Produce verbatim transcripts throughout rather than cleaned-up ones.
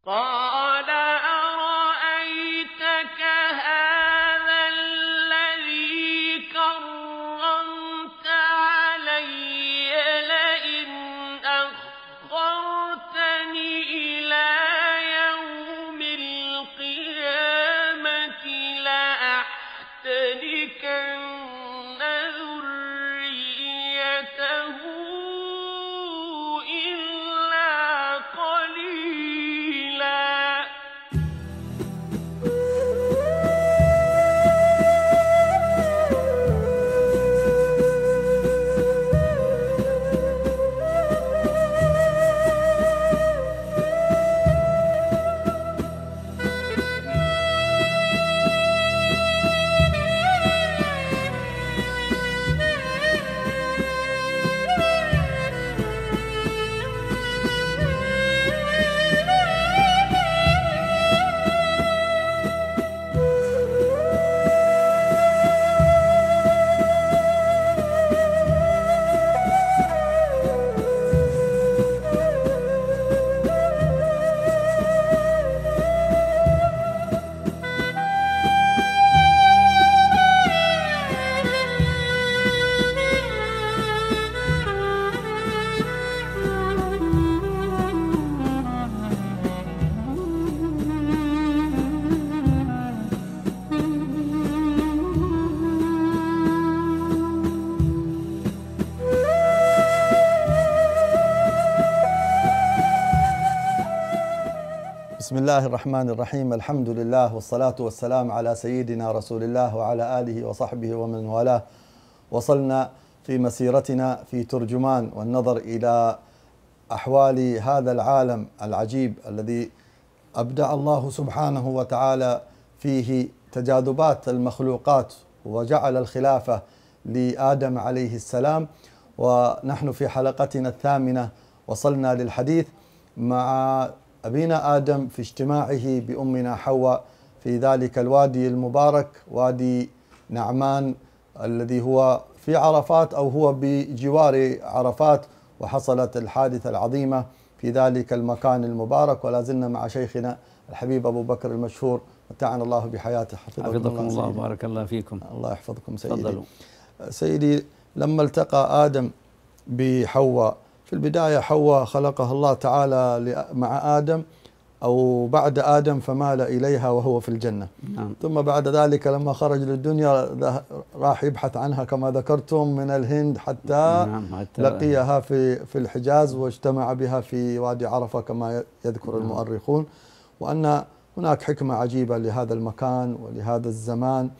قال أرأيتك هذا الذي كرمت علي لئن أخرتني إلى يوم القيامة لأحتنكن ذريته إلا قليلا. بسم الله الرحمن الرحيم. الحمد لله والصلاة والسلام على سيدنا رسول الله وعلى آله وصحبه ومن والاه. وصلنا في مسيرتنا في ترجمان والنظر إلى أحوال هذا العالم العجيب الذي أبدع الله سبحانه وتعالى فيه تجاذبات المخلوقات وجعل الخلافة لآدم عليه السلام. ونحن في حلقتنا الثامنة وصلنا للحديث مع أبينا آدم في اجتماعه بأمنا حواء في ذلك الوادي المبارك، وادي نعمان الذي هو في عرفات أو هو بجوار عرفات، وحصلت الحادثة العظيمة في ذلك المكان المبارك. ولا زلنا مع شيخنا الحبيب أبو بكر المشهور، متعنا الله بحياته. حفظكم, حفظكم الله وبارك الله فيكم. الله يحفظكم سيدي. تفضلوا. سيدي، لما التقى آدم بحواء في البداية، حواء خلقها الله تعالى مع آدم أو بعد آدم فمال إليها وهو في الجنة. نعم. ثم بعد ذلك لما خرج للدنيا راح يبحث عنها كما ذكرتم من الهند حتى, نعم. حتى لقيها في في الحجاز واجتمع بها في وادي عرفة كما يذكر نعم. المؤرخون. وأن هناك حكمة عجيبة لهذا المكان ولهذا الزمان.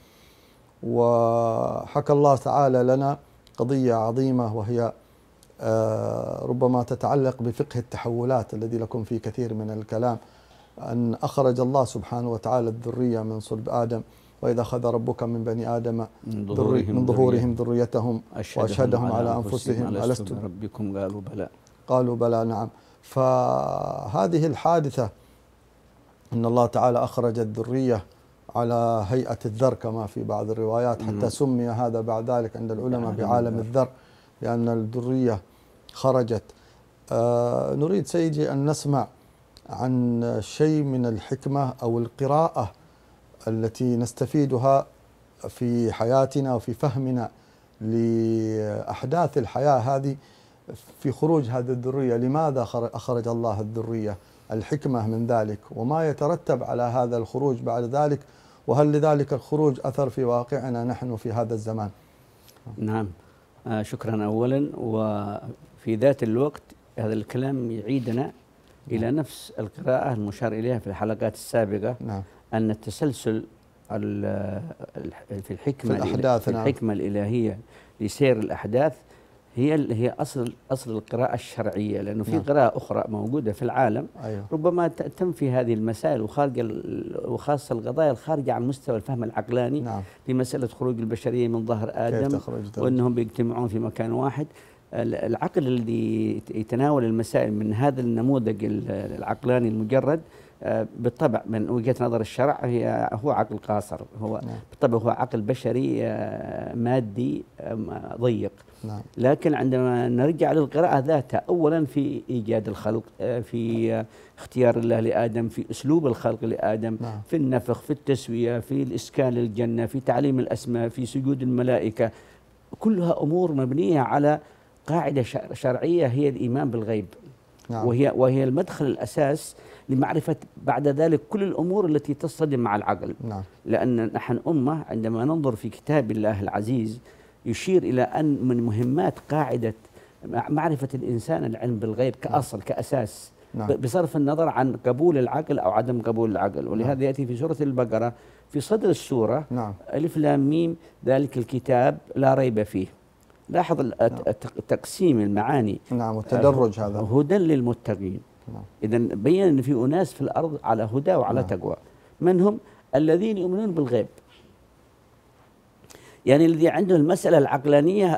وحكى الله تعالى لنا قضية عظيمة وهي ربما تتعلق بفقه التحولات الذي لكم فيه كثير من الكلام، أن أخرج الله سبحانه وتعالى الذرية من صلب آدم، وإذا أخذ ربك من بني آدم من ظهورهم, من ظهورهم ذريتهم وأشهدهم على أنفسهم ألست بربكم قالوا بلى قالوا بلى. نعم. فهذه الحادثة أن الله تعالى أخرج الذرية على هيئة الذر كما في بعض الروايات، حتى سمي هذا بعد ذلك عند العلماء بعالم الذر، لأن الذرية خرجت. آه نريد سيدي أن نسمع عن شيء من الحكمة أو القراءة التي نستفيدها في حياتنا وفي فهمنا لأحداث الحياة هذه في خروج هذه الذرية. لماذا أخرج الله الذرية؟ الحكمة من ذلك وما يترتب على هذا الخروج بعد ذلك، وهل لذلك الخروج أثر في واقعنا نحن في هذا الزمان؟ نعم. آه شكرا أولا. وفي ذات الوقت هذا الكلام يعيدنا نعم. إلى نفس القراءة المشار إليها في الحلقات السابقة نعم. أن التسلسل في الحكمة في الأحداث في الحكمة نعم. الإلهية لسير الأحداث هي هي أصل أصل القراءة الشرعية، لأنه في نعم. قراءة أخرى موجودة في العالم أيوه. ربما تنفي هذه المسائل وخارج وخاصة القضايا الخارجة عن مستوى الفهم العقلاني نعم. في مسألة خروج البشرية من ظهر آدم وأنهم بيجتمعون في مكان واحد. العقل الذي يتناول المسائل من هذا النموذج العقلاني المجرد بالطبع من وجهة نظر الشرع هي هو عقل قاصر، هو نعم. بالطبع هو عقل بشري مادي ضيق. نعم. لكن عندما نرجع للقراءة ذاتها، أولا في إيجاد الخلق، في اختيار الله لآدم، في أسلوب الخلق لآدم، نعم. في النفخ، في التسوية، في الإسكان للجنة، في تعليم الأسماء، في سجود الملائكة، كلها أمور مبنية على قاعدة شرعية هي الإيمان بالغيب. نعم. وهي وهي المدخل الأساس لمعرفة بعد ذلك كل الأمور التي تصطدم مع العقل. نعم. لأن نحن أمة عندما ننظر في كتاب الله العزيز يشير إلى أن من مهمات قاعدة معرفة الإنسان العلم بالغيب كأصل، نعم. كأساس، نعم. بصرف النظر عن قبول العقل أو عدم قبول العقل. ولهذا نعم. يأتي في سورة البقرة في صدر السورة، نعم. ألف لام ميم ذلك الكتاب لا ريب فيه. لاحظ تقسيم المعاني، نعم، والتدرج هذا هدى للمتقين. نعم. إذن بين أن في أناس في الأرض على هدى وعلى نعم. تقوى، من هم الذين يؤمنون بالغيب، يعني الذي عنده المسألة العقلانية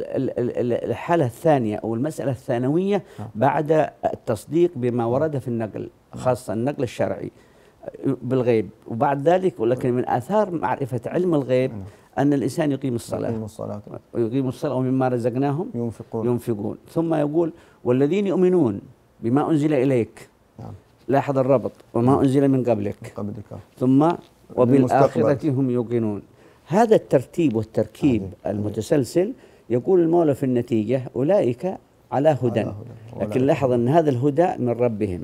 الحالة الثانية أو المسألة الثانوية بعد التصديق بما ورد في النقل، خاصة النقل الشرعي بالغيب. وبعد ذلك ولكن من آثار معرفة علم الغيب أن الإنسان يقيم الصلاة يقيم الصلاة ويقيم الصلاة ومما رزقناهم ينفقون ينفقون ثم يقول والذين يؤمنون بما أنزل إليك. نعم. لاحظ الربط، وما أنزل من قبلك, من قبلك. ثم وبالآخرة هم يوقنون. هذا الترتيب والتركيب المتسلسل يقول المولى في النتيجة أولئك على هدى. لكن لاحظ أن هذا الهدى من ربهم،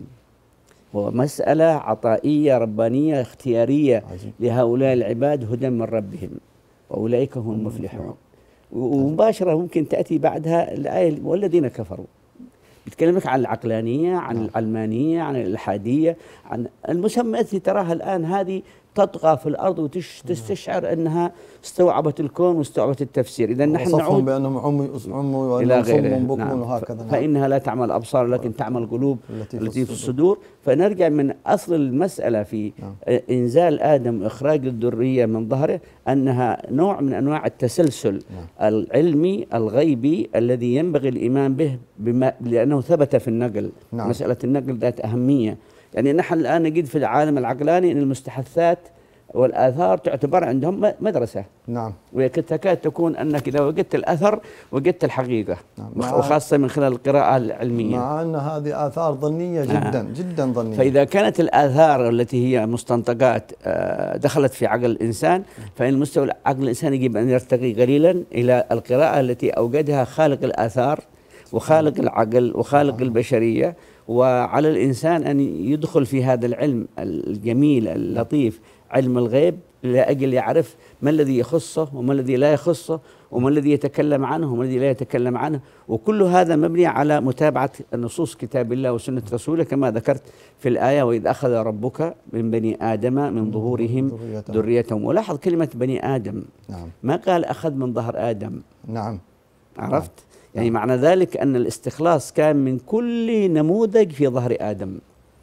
ومسألة عطائية ربانية اختيارية عزيز. لهؤلاء العباد هدى من ربهم وأولئك هم المفلحون. ومباشرة ممكن تأتي بعدها الآية والذين كفروا، يتكلمك عن العقلانية، عن العلمانية، عن الإلحادية، عن المسميات اللي تراها الآن هذه تطغى في الأرض وتستشعر أنها استوعبت الكون واستوعبت التفسير. إذا نحن نعود بأنهم عمي عمي إلى غيره، نعم. وهكذا. نعم. فإنها لا تعمل الأبصار لكن تعمل القلوب التي, التي في الصدور. فنرجع من أصل المسألة في نعم. إنزال آدم وإخراج الذرية من ظهره أنها نوع من أنواع التسلسل نعم. العلمي الغيبي الذي ينبغي الإيمان به بما لأنه ثبت في النقل. نعم. مسألة النقل ذات أهمية. يعني نحن الآن نجد في العالم العقلاني أن المستحثات والآثار تعتبر عندهم مدرسة. نعم. وتكاد تكون أنك إذا وجدت الأثر وجدت الحقيقة. نعم. وخاصة من خلال القراءة العلمية. مع أن هذه آثار ظنية جدا نعم. جدا ظنية. فإذا كانت الآثار التي هي مستنطقات دخلت في عقل الإنسان، فإن المستوى عقل الإنسان يجب أن يرتقي قليلا إلى القراءة التي أوجدها خالق الآثار وخالق العقل وخالق نعم. البشرية. وعلى الإنسان أن يدخل في هذا العلم الجميل اللطيف علم الغيب لأجل يعرف ما الذي يخصه وما الذي لا يخصه وما الذي يتكلم عنه وما الذي لا يتكلم عنه. وكل هذا مبني على متابعة نصوص كتاب الله وسنة رسوله كما ذكرت في الآية وإذ أخذ ربك من بني آدم من ظهورهم ذريتهم. ولاحظ كلمة بني آدم نعم. ما قال أخذ من ظهر آدم. نعم. عرفت؟ يعني معنى ذلك أن الاستخلاص كان من كل نموذج في ظهر آدم،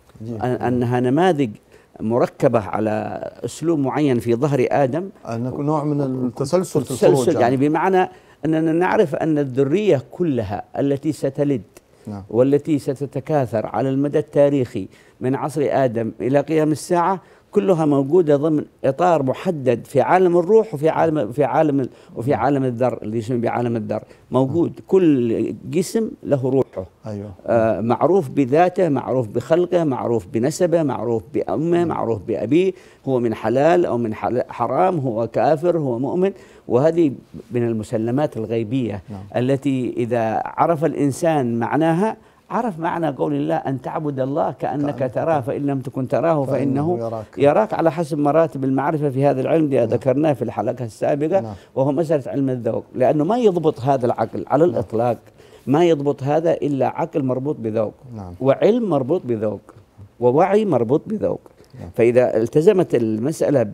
أنها نماذج مركبة على أسلوب معين في ظهر آدم، أن نوع من التسلسل في الخروج. يعني بمعنى أننا نعرف أن الذرية كلها التي ستلد نعم. والتي ستتكاثر على المدى التاريخي من عصر آدم إلى قيام الساعة كلها موجودة ضمن إطار محدد في عالم الروح وفي عالم في عالم وفي عالم الذر اللي يسمى بعالم الذر موجود. كل جسم له روحه. أيوة. آه معروف بذاته، معروف بخلقه، معروف بنسبه، معروف بأمه، معروف بأبيه، هو من حلال أو من حرام، هو كافر، هو مؤمن. وهذه من المسلمات الغيبية نعم. التي إذا عرف الإنسان معناها عرف معنى قول الله أن تعبد الله كأنك كأن تراه فإن لم تكن تراه فإنه يراك. يراك على حسب مراتب المعرفة في هذا العلم اللي ذكرناه في الحلقة السابقة نعم. وهو مسألة علم الذوق. لأنه ما يضبط هذا العقل على الإطلاق، ما يضبط هذا إلا عقل مربوط بذوق نعم. وعلم مربوط بذوق ووعي مربوط بذوق نعم. فإذا التزمت المسألة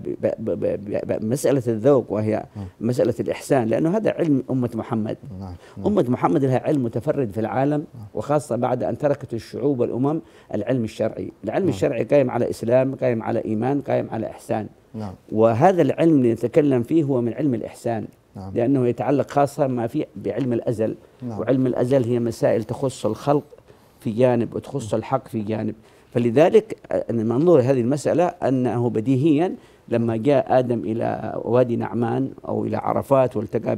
بمسألة الذوق وهي نعم. مسألة الإحسان، لأنه هذا علم أمة محمد نعم. نعم. أمة محمد لها علم متفرد في العالم نعم. وخاصة بعد أن تركت الشعوب والأمم العلم الشرعي. العلم نعم. الشرعي قائم على إسلام، قائم على إيمان، قائم على إحسان نعم. وهذا العلم اللي نتكلم فيه هو من علم الإحسان نعم. لأنه يتعلق خاصة ما فيه بعلم الأزل نعم. وعلم الأزل هي مسائل تخص الخلق في جانب وتخص الحق في جانب. فلذلك منظور هذه المسألة أنه بديهيا لما جاء آدم إلى وادي نعمان أو إلى عرفات والتقى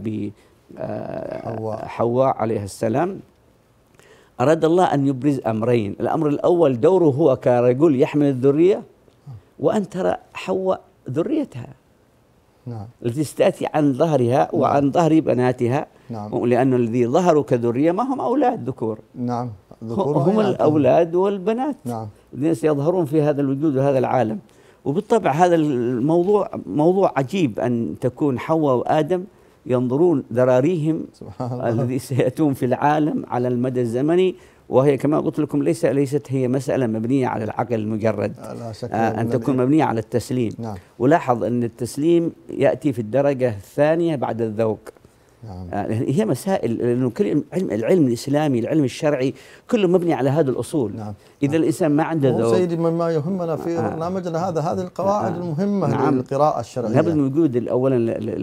بحواء عليه السلام، أراد الله أن يبرز أمرين. الأمر الأول دوره هو كرجل يحمل الذرية، وأن ترى حواء ذريتها نعم. التي ستأتي عن ظهرها وعن نعم. ظهر بناتها نعم. لأن الذي ظهروا كذرية ما هم أولاد ذكور، نعم. هم الأولاد والبنات نعم. الذين سيظهرون في هذا الوجود وهذا العالم. وبالطبع هذا الموضوع موضوع عجيب أن تكون حواء وآدم ينظرون ذراريهم الذي سيأتون في العالم على المدى الزمني، وهي كما قلت لكم ليس ليست هي مسألة مبنية على العقل المجرد، لا شك آه أن تكون مبنية على التسليم. نعم. ولاحظ أن التسليم يأتي في الدرجة الثانية بعد الذوق. نعم. آه هي مسائل، لأنه كل علم العلم الإسلامي العلم الشرعي كله مبني على هذه الأصول. نعم. إذا نعم. الإنسان ما عنده ذوق، سيدي مما يهمنا في آه برنامجنا هذا هذه القواعد آه المهمة نعم. للقراءة الشرعية. لابد من وجود أولا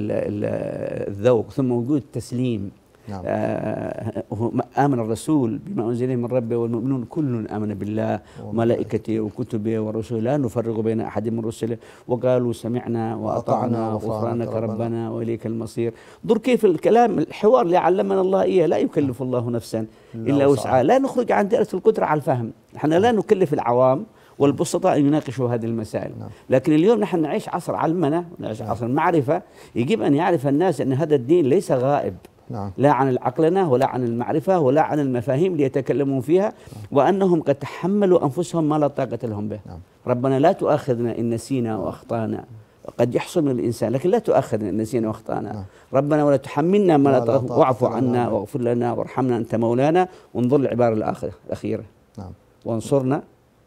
الذوق، ثم وجود التسليم. نعم. آه آمن الرسول بما أنزل من ربه والمؤمنون كل آمن بالله وملائكته وكتبه ورسله لا نفرق بين أحد من رسله وقالوا سمعنا وأطعنا غفرانك ربنا وإليك المصير. انظر كيف الكلام الحوار اللي علمنا الله إياه، لا يكلف الله نفسا إلا وسعها، لا نخرج عن دائرة القدرة على الفهم. احنا لا نكلف العوام والبسطاء أن يناقشوا هذه المسائل. نعم. لكن اليوم نحن نعيش عصر علمنا، نعيش عصر المعرفة، يجب أن يعرف الناس أن هذا الدين ليس غائب. نعم. لا عن العقلنة ولا عن المعرفة ولا عن المفاهيم ليتكلمون فيها. نعم. وأنهم قد تحملوا أنفسهم ما لا طاقة لهم به. نعم. ربنا لا تؤاخذنا إن نسينا وأخطأنا، قد يحصل من الإنسان لكن لا تؤاخذنا إن نسينا وأخطأنا. نعم. ربنا ولا تحملنا ما لا طاقة، واعف عنا واغفر لنا وارحمنا أنت مولانا. وانظر العبارة الأخيرة. نعم. وانصرنا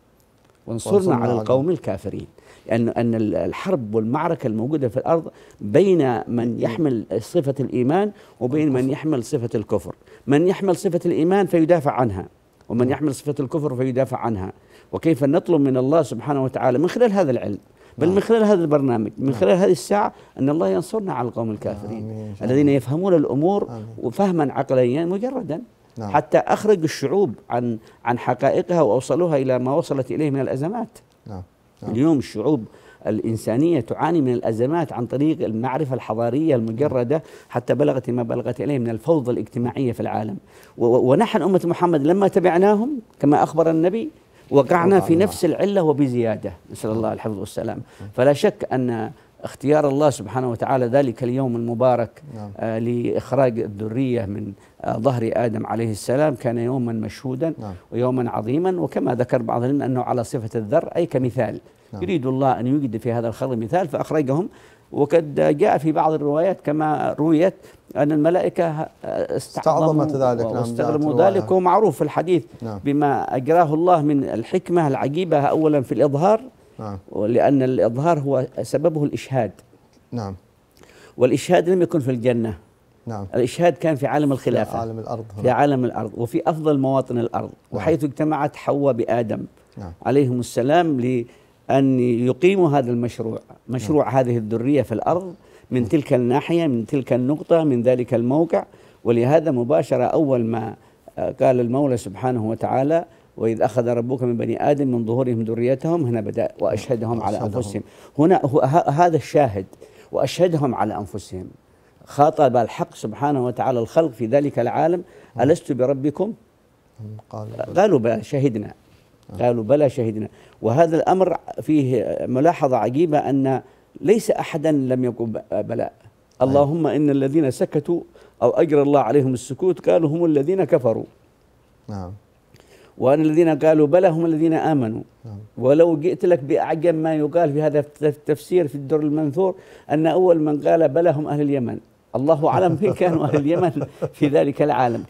وانصرنا على القوم الكافرين. أن أن الحرب والمعركة الموجودة في الأرض بين من يحمل صفة الإيمان وبين من يحمل صفة الكفر. من يحمل صفة الإيمان فيدافع عنها، ومن يحمل صفة الكفر فيدافع عنها. وكيف نطلب من الله سبحانه وتعالى من خلال هذا العلم، بل من خلال هذا البرنامج، من خلال هذه الساعة، أن الله ينصرنا على القوم الكافرين الذين يفهمون الأمور وفهما عقليا مجردا. نعم. حتى أخرجوا الشعوب عن عن حقائقها وأوصلوها إلى ما وصلت إليه من الأزمات. نعم. نعم. اليوم الشعوب الإنسانية تعاني من الأزمات عن طريق المعرفة الحضارية المجردة، حتى بلغت ما بلغت إليه من الفوضى الاجتماعية في العالم. ونحن أمة محمد لما تبعناهم كما أخبر النبي وقعنا في نفس العلة وبزيادة، نسأل الله الحفظ والسلام. فلا شك أن اختيار الله سبحانه وتعالى ذلك اليوم المبارك نعم. آه لإخراج الذرية من آه ظهر آدم عليه السلام كان يوما مشهودا نعم. ويوما عظيما. وكما ذكر بعض العلماء أنه على صفة الذر أي كمثال. نعم. يريد الله أن يوجد في هذا الخلق مثال فأخرجهم. وقد جاء في بعض الروايات كما رويت أن الملائكة استعظمت ذلك واستغرموا نعم. ذلك، ومعروف في الحديث نعم. بما أجراه الله من الحكمة العجيبة أولا في الإظهار. نعم. لأن الإظهار هو سببه الإشهاد. نعم. والإشهاد لم يكن في الجنة. نعم. الإشهاد كان في عالم الخلافة، في عالم الأرض هنا. في عالم الأرض وفي أفضل مواطن الأرض. نعم. وحيث اجتمعت حواء بآدم نعم. عليهم السلام لأن يقيموا هذا المشروع، مشروع نعم. هذه الذرية في الأرض من تلك الناحية، من تلك النقطة، من ذلك الموقع. ولهذا مباشرة أول ما قال المولى سبحانه وتعالى وإذ أخذ ربك من بني آدم من ظهورهم ذريتهم، هنا بدأ وأشهدهم على أنفسهم. هنا هو هذا الشاهد، وأشهدهم على أنفسهم. خاطب الحق سبحانه وتعالى الخلق في ذلك العالم: ألست بربكم؟ قالوا بلى شهدنا. قالوا بلى شهدنا. وهذا الأمر فيه ملاحظة عجيبة أن ليس أحدا لم يقل بلى. اللهم إن الذين سكتوا أو أجرى الله عليهم السكوت قالوا هم الذين كفروا. نعم. وأن الذين قالوا بلى هم الذين آمنوا. نعم. ولو جئت لك بأعجب ما يقال في هذا التفسير في الدر المنثور أن أول من قال بلى هم أهل اليمن. الله أعلم من كانوا أهل اليمن في ذلك العالم،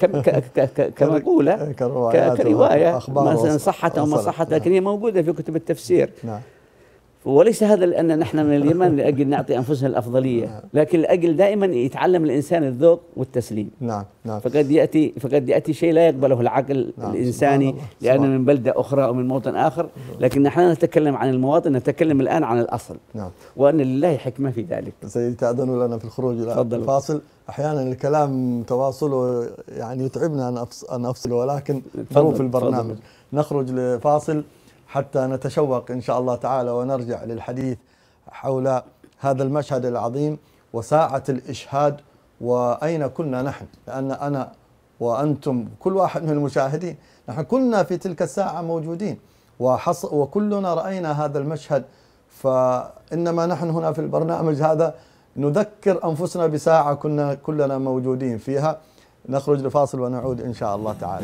كمقولة كرواية مثلا صحت أو ما صحت، لكن هي موجودة في كتب التفسير. نعم. وليس هذا لأن نحن من اليمن لأجل نعطي أنفسنا الأفضلية، لكن لأجل دائما يتعلم الإنسان الذوق والتسليم. نعم. نعم. فقد يأتي فقد يأتي شيء لا يقبله العقل نعم. الإنساني لأنه من بلدة أخرى أو من موطن آخر، لكن نحن نتكلم عن المواطن، نتكلم الآن عن الأصل. نعم. وأن لله حكمة في ذلك. سيدي تأذنوا لنا في الخروج إلى الفاصل. أحيانا الكلام تواصله يعني يتعبنا أن أفصل، ولكن ظروف البرنامج. نخرج لفاصل حتى نتشوق إن شاء الله تعالى ونرجع للحديث حول هذا المشهد العظيم وساعة الإشهاد وأين كنا نحن، لأن أنا وأنتم كل واحد من المشاهدين نحن كنا في تلك الساعة موجودين وكلنا رأينا هذا المشهد. فإنما نحن هنا في البرنامج هذا نذكر أنفسنا بساعة كنا كلنا موجودين فيها. نخرج لفاصل ونعود إن شاء الله تعالى.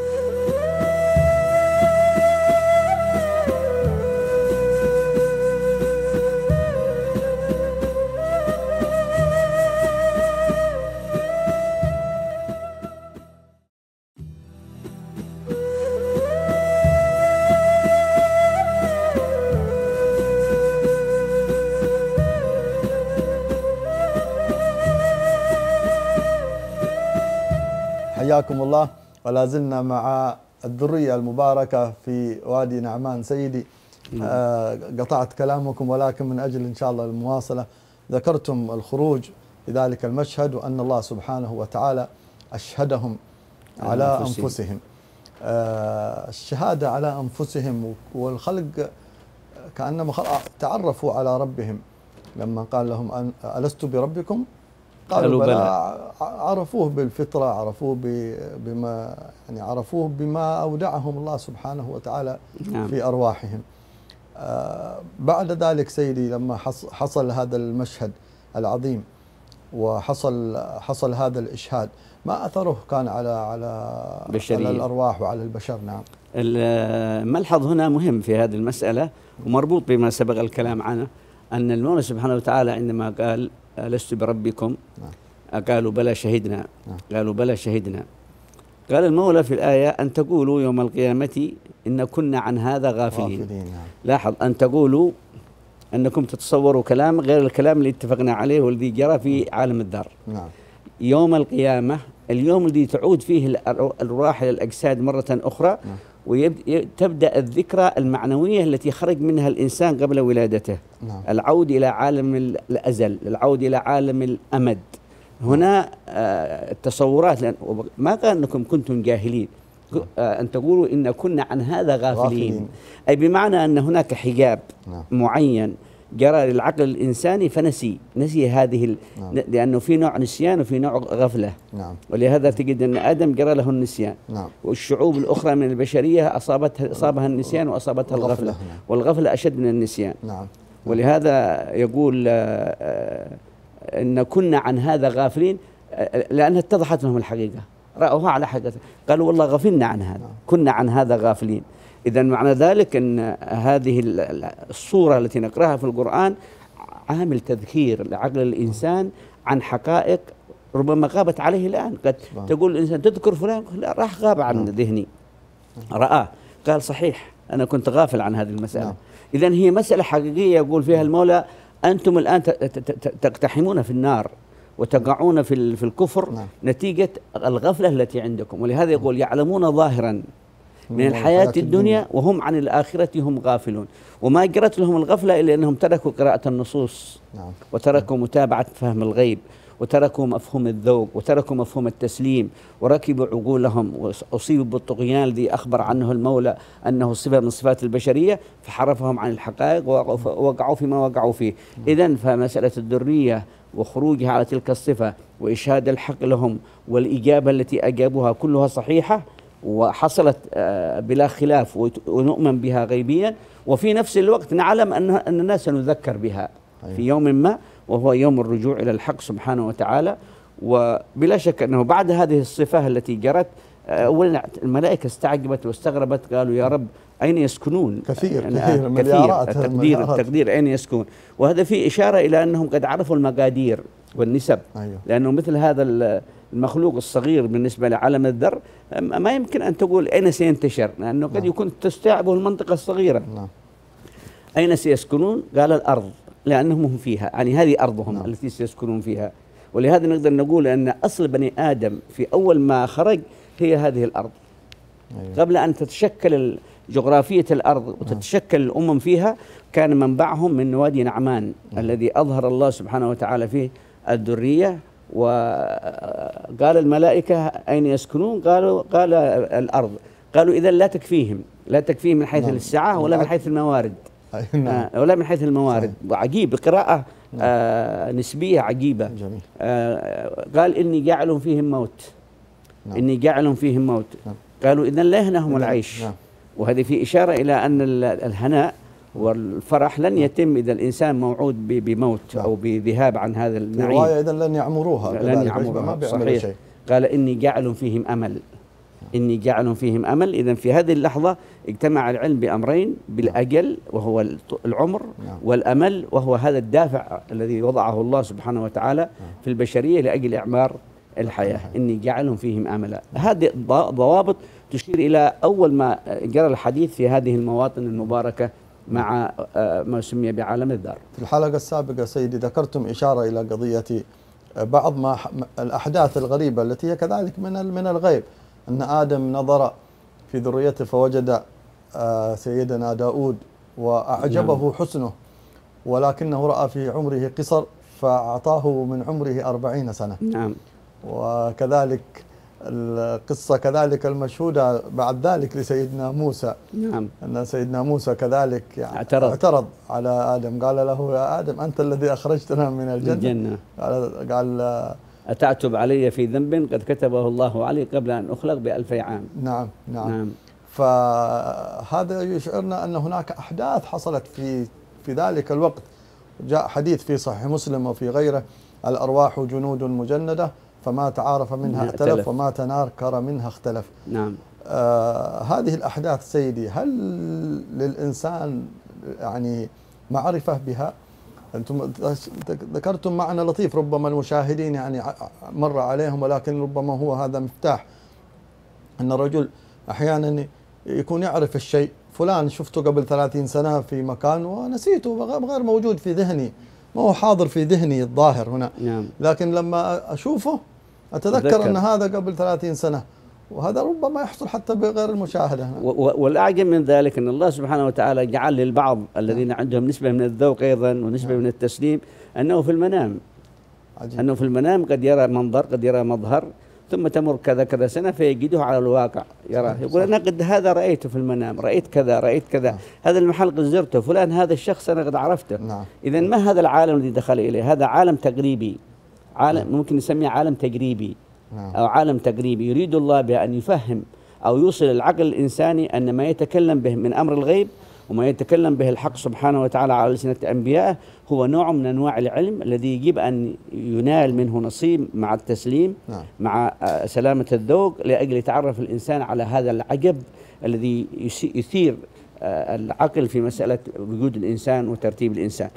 حياكم الله، ولا زلنا مع الذرية المباركة في وادي نعمان. سيدي آه قطعت كلامكم ولكن من أجل إن شاء الله المواصلة، ذكرتم الخروج في ذلك المشهد وأن الله سبحانه وتعالى أشهدهم على أنفسهم, أنفسهم. آه الشهادة على أنفسهم والخلق كأنما تعرفوا على ربهم لما قال لهم ألست بربكم؟ قالوا بلى. عرفوه بالفطرة، عرفوه بما يعني عرفوه بما أودعهم الله سبحانه وتعالى نعم. في أرواحهم. آه بعد ذلك سيدي لما حصل هذا المشهد العظيم وحصل حصل هذا الإشهاد، ما أثره كان على على, على الأرواح وعلى البشر؟ نعم. الملحظ هنا مهم في هذه المسألة ومربوط بما سبق الكلام عنه، أن المولى سبحانه وتعالى عندما قال لست بربكم نعم. قالوا بلى شهدنا نعم. قالوا بلى شهدنا. قال المولى في الآية أن تقولوا يوم القيامة إن كنا عن هذا غافلين, غافلين نعم. لاحظ أن تقولوا أنكم تتصوروا كلام غير الكلام اللي اتفقنا عليه والذي جرى في عالم الذر نعم. يوم القيامة اليوم الذي تعود فيه الأرواح إلى الأجساد مرة أخرى نعم. وتبدأ الذكرى المعنوية التي خرج منها الإنسان قبل ولادته نعم. العود إلى عالم الأزل، العود إلى عالم الأمد. هنا آه التصورات، لأن ما قال أنكم كنتم جاهلين، آه أن تقولوا إن كنا عن هذا غافلين, غافلين. أي بمعنى أن هناك حجاب نعم. معين جرى للعقل الإنساني فنسي نسي هذه ال... نعم. لأنه في نوع نسيان وفي نوع غفلة نعم. ولهذا تجد أن آدم جرى له النسيان نعم. والشعوب الأخرى من البشرية أصابتها أصابها النسيان وأصابتها الغفلة نعم. والغفلة أشد من النسيان نعم. ولهذا يقول آه إن كنا عن هذا غافلين، آه لأنها اتضحت لهم الحقيقة، رأوها على حقيقة، قالوا والله غفلنا عن هذا نعم. كنا عن هذا غافلين. إذن معنى ذلك أن هذه الصورة التي نقرأها في القرآن عامل تذكير لعقل الإنسان عن حقائق ربما غابت عليه الآن. قد تقول الإنسان تذكر فلان، لا راح غاب عن ذهني، رآه قال صحيح أنا كنت غافل عن هذه المسألة. إذن هي مسألة حقيقية يقول فيها المولى أنتم الآن تقتحمون في النار وتقعون في في الكفر نعم. نتيجة الغفلة التي عندكم. ولهذا يقول يعلمون ظاهرا من الحياة الدنيا وهم عن الآخرة هم غافلون. وما جرت لهم الغفلة إلا أنهم تركوا قراءة النصوص نعم. وتركوا متابعة فهم الغيب وتركوا مفهوم الذوق وتركوا مفهوم التسليم وركبوا عقولهم وأصيبوا بالطغيان الذي أخبر عنه المولى أنه صفة من صفات البشرية فحرفهم عن الحقائق ووقعوا فيما وقعوا فيه. إذن فمسألة الذرية وخروجها على تلك الصفة وإشهاد الحق لهم والإجابة التي أجابوها كلها صحيحة وحصلت بلا خلاف ونؤمن بها غيبيا، وفي نفس الوقت نعلم أن أننا سنذكر بها في يوم ما وهو يوم الرجوع إلى الحق سبحانه وتعالى. وبلا شك أنه بعد هذه الصفة التي جرت أولا الملائكة استعجبت واستغربت، قالوا يا رب أين يسكنون؟ كثير كثير مليارات التقدير التقدير أين يسكنون؟ وهذا فيه إشارة إلى أنهم قد عرفوا المقادير والنسب أيوه. لأنه مثل هذا المخلوق الصغير بالنسبة لعالم الذر ما يمكن أن تقول أين سينتشر، لأنه قد يكون تستوعبه المنطقة الصغيرة. نعم. أين سيسكنون؟ قال الأرض، لأنهم هم فيها، يعني هذه أرضهم نعم. التي سيسكنون فيها. ولهذا نقدر نقول أن أصل بني آدم في أول ما خرج هي هذه الأرض. أيوة. قبل أن تتشكل جغرافية الأرض وتتشكل الأمم فيها كان منبعهم من وادي نعمان أيوة. الذي أظهر الله سبحانه وتعالى فيه الذرية. وقال الملائكة أين يسكنون؟ قالوا قال الأرض. قالوا إذا لا تكفيهم، لا تكفيهم من حيث نعم. السعة ولا من حيث الموارد. نعم. آه ولا من حيث الموارد. عجيب، قراءة نعم. آه نسبية عجيبة. جميل. آه قال إني جاعل فيهم موت. نعم. إني جاعل فيهم موت. نعم. قالوا إذن لا يهنهم العيش. نعم. وهذه في إشارة إلى أن الهناء والفرح لن يتم إذا الإنسان موعود بموت نعم. أو بذهاب عن هذا في النعيم. رواية إذن لن يعمروها، لن يعمروها، ما بيعملوا صحيح. شيء. قال إني جاعل فيهم أمل. إني جاعل فيهم أمل. إذن في هذه اللحظة اجتمع العلم بأمرين، بالأجل وهو العمر، نعم. والأمل وهو هذا الدافع الذي وضعه الله سبحانه وتعالى في البشرية لأجل إعمار الحياة. إني جاعل فيهم أملا. هذه ضوابط تشير إلى أول ما جرى الحديث في هذه المواطن المباركة مع ما سمي بعالم الذر. في الحلقة السابقة سيدي ذكرتم إشارة إلى قضية بعض ما الأحداث الغريبة التي هي كذلك من من الغيب، أن آدم نظر في ذريته فوجد سيدنا داود وأعجبه نعم. حسنه، ولكنه رأى في عمره قصر فأعطاه من عمره أربعين سنة. نعم. وكذلك القصة كذلك المشهودة بعد ذلك لسيدنا موسى. نعم. أن سيدنا موسى كذلك يعني اعترض. اعترض على آدم، قال له يا آدم أنت الذي أخرجتنا من الجنة, الجنة. قال, قال أتعتب علي في ذنب قد كتبه الله علي قبل أن أخلق بألفي عام. نعم نعم, نعم. فهذا يشعرنا أن هناك أحداث حصلت في في ذلك الوقت. جاء حديث في صحيح مسلم وفي غيره: الأرواح جنود مجندة فما تعارف منها اختلف وما تناكر منها اختلف. نعم. آه هذه الأحداث سيدي هل للإنسان يعني معرفة بها؟ أنتم ذكرتم معنى لطيف ربما المشاهدين يعني مر عليهم، ولكن ربما هو هذا مفتاح. أن الرجل أحيانا يكون يعرف الشيء، فلان شفته قبل ثلاثين سنة في مكان ونسيته، غير موجود في ذهني، ما هو حاضر في ذهني الظاهر هنا. نعم. لكن لما أشوفه أتذكر ذكر. أن هذا قبل ثلاثين سنة، وهذا ربما يحصل حتى بغير المشاهدة. والأعجب من ذلك أن الله سبحانه وتعالى جعل للبعض الذين عندهم نسبة من الذوق أيضا ونسبة من التسليم أنه في المنام عجيب. أنه في المنام قد يرى منظر، قد يرى مظهر، ثم تمر كذا كذا سنة فيجده على الواقع يراه، يقول أنا قد هذا رأيته في المنام، رأيت كذا رأيت كذا، هذا المحل قد زرته، فلان هذا الشخص أنا قد عرفته. إذن ما هذا العالم الذي دخل إليه؟ هذا عالم تقريبي، عالم ممكن نسميه عالم تجريبي أو عالم تقريبي، يريد الله بأن يفهم أو يوصل العقل الإنساني أن ما يتكلم به من أمر الغيب وما يتكلم به الحق سبحانه وتعالى على لسنة أنبيائه هو نوع من أنواع العلم الذي يجب أن ينال منه نصيب مع التسليم، نعم. مع سلامة الذوق، لأجل يتعرف الإنسان على هذا العجب الذي يثير العقل في مسألة وجود الإنسان وترتيب الإنسان.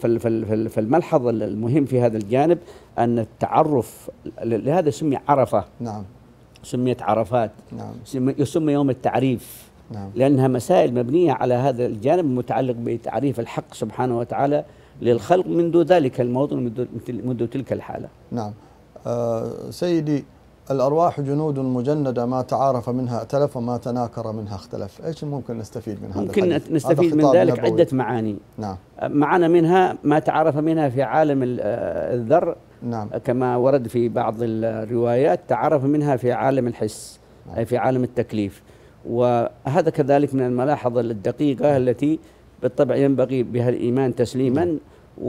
فالملحظ المهم في هذا الجانب أن التعرف لهذا سمي عرفة، نعم. سميت عرفات، نعم. يسمى يوم التعريف، نعم. لأنها مسائل مبنية على هذا الجانب المتعلق بتعريف الحق سبحانه وتعالى للخلق منذ ذلك الموطن منذ تلك الحالة. نعم. آه سيدي، الأرواح جنود مجندة ما تعارف منها ائتلف وما تناكر منها اختلف. إيش ممكن نستفيد من هذا ممكن الحديث؟ نستفيد من ذلك نبوي. عدة معاني. نعم. معنا منها ما تعارف منها في عالم الذر، نعم. كما ورد في بعض الروايات تعارف منها في عالم الحس، نعم. أي في عالم التكليف، وهذا كذلك من الملاحظ الدقيقة التي بالطبع ينبغي بها الإيمان تسليما، نعم.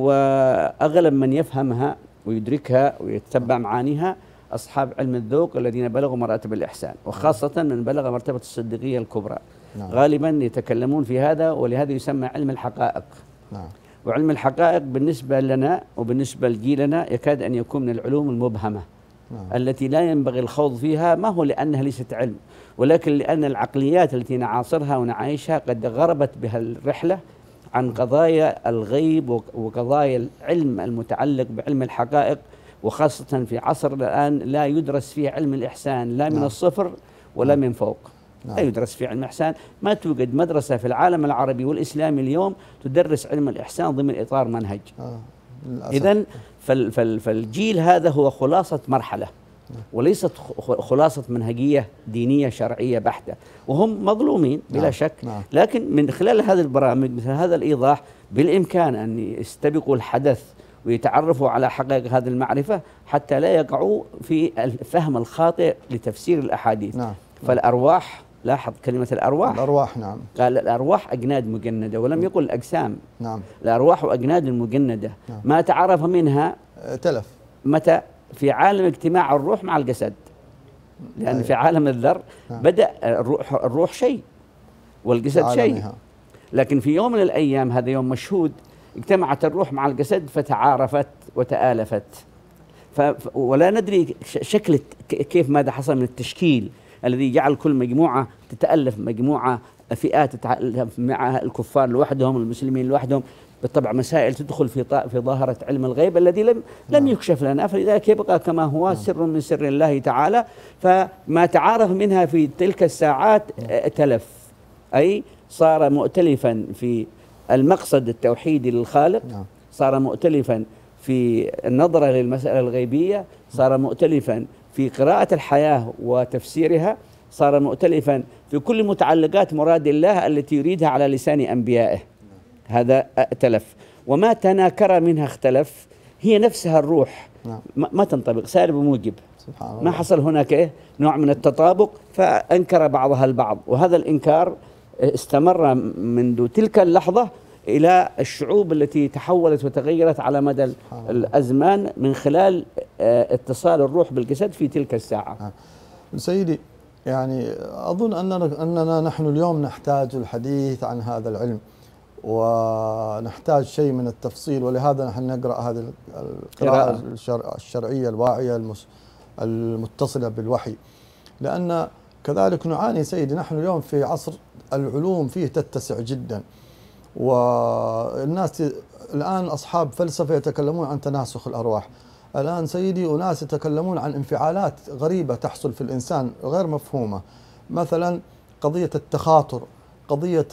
وأغلب من يفهمها ويدركها ويتتبع معانيها أصحاب علم الذوق الذين بلغوا مراتب الإحسان، وخاصة من بلغ مرتبة الصديقية الكبرى، نعم. غالبا يتكلمون في هذا، ولهذا يسمى علم الحقائق، نعم. وعلم الحقائق بالنسبة لنا وبالنسبة لجيلنا يكاد أن يكون من العلوم المبهمة، نعم. التي لا ينبغي الخوض فيها، ما هو لأنها ليست علم، ولكن لأن العقليات التي نعاصرها ونعيشها قد غربت بها الرحلة عن قضايا الغيب وقضايا العلم المتعلق بعلم الحقائق، وخاصة في عصر الآن لا يدرس فيه علم الإحسان لا من نعم. الصفر ولا نعم. من فوق، نعم. لا يدرس فيه علم الإحسان. ما توجد مدرسة في العالم العربي والإسلامي اليوم تدرس علم الإحسان ضمن إطار منهج. آه. إذن فال فال فالجيل هذا هو خلاصة مرحلة، نعم. وليست خلاصة منهجية دينية شرعية بحتة، وهم مظلومين بلا نعم. شك، نعم. لكن من خلال هذه البرامج مثل هذا الإيضاح بالإمكان أن يستبقوا الحدث ويتعرفوا على حقائق هذه المعرفة حتى لا يقعوا في الفهم الخاطئ لتفسير الأحاديث. نعم. فالأرواح لاحظ كلمة الأرواح، الأرواح نعم، قال الأرواح أجناد مجندة ولم يقل الأجسام. نعم، الأرواح وأجناد مجندة، نعم. ما تعرف منها تلف متى؟ في عالم اجتماع الروح مع الجسد، لأن أيوة. في عالم الذر نعم. بدأ الروح الروح شيء والجسد شيء، لكن في يوم من الأيام، هذا يوم مشهود، اجتمعت الروح مع الجسد فتعارفت وتآلفت. ف ولا ندري شكل كيف ماذا حصل من التشكيل الذي جعل كل مجموعة تتألف، مجموعة فئات تتألف مع الكفار لوحدهم، المسلمين لوحدهم. بالطبع مسائل تدخل في في ظاهرة علم الغيب الذي لم لم يكشف لنا، فلذلك يبقى كما هو سر من سر الله تعالى. فما تعارف منها في تلك الساعات تلف، أي صار مؤتلفا في المقصد التوحيدي للخالق، صار مؤتلفا في النظرة للمسألة الغيبية، صار مؤتلفا في قراءة الحياة وتفسيرها، صار مؤتلفا في كل متعلقات مراد الله التي يريدها على لسان أنبيائه. هذا ائتلف. وما تناكر منها اختلف، هي نفسها الروح ما تنطبق، سالب وموجب، ما حصل هناك إيه؟ نوع من التطابق، فأنكر بعضها البعض. وهذا الإنكار استمر منذ تلك اللحظة إلى الشعوب التي تحولت وتغيرت على مدى الأزمان من خلال اتصال الروح بالجسد في تلك الساعة. سيدي، يعني أظن أننا, أننا نحن اليوم نحتاج الحديث عن هذا العلم، ونحتاج شيء من التفصيل، ولهذا نحن نقرأ هذه القراءة الشرعية الواعية المتصلة بالوحي، لأن كذلك نعاني سيدي. نحن اليوم في عصر العلوم فيه تتسع جدا، والناس الآن أصحاب فلسفة يتكلمون عن تناسخ الأرواح. الآن سيدي أناس يتكلمون عن انفعالات غريبة تحصل في الإنسان غير مفهومة، مثلا قضية التخاطر، قضية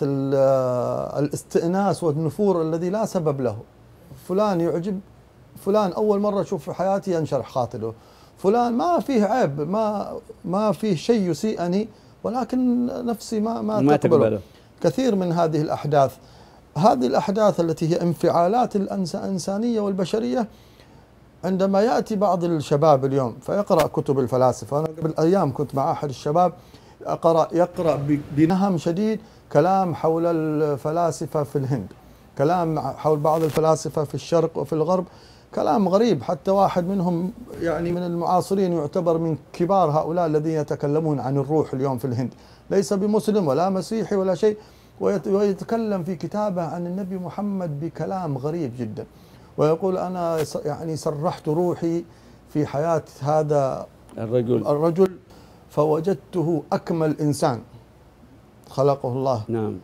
الاستئناس والنفور الذي لا سبب له. فلان يعجب فلان، أول مرة أشوف في حياتي ينشرح خاطره. فلان ما فيه عيب، ما ما فيه شيء يسيئني، ولكن نفسي ما ما, ما تقبله. كثير من هذه الأحداث، هذه الأحداث التي هي انفعالات الإنسانية والبشرية، عندما يأتي بعض الشباب اليوم فيقرأ كتب الفلاسفة. أنا قبل أيام كنت مع أحد الشباب أقرأ يقرأ بنهم شديد كلام حول الفلاسفة في الهند، كلام حول بعض الفلاسفة في الشرق وفي الغرب، كلام غريب. حتى واحد منهم يعني من المعاصرين يعتبر من كبار هؤلاء الذين يتكلمون عن الروح اليوم في الهند، ليس بمسلم ولا مسيحي ولا شيء، ويتكلم في كتابه عن النبي محمد بكلام غريب جدا، ويقول أنا يعني سرحت روحي في حياة هذا الرجل الرجل فوجدته أكمل إنسان خلقه الله. نعم.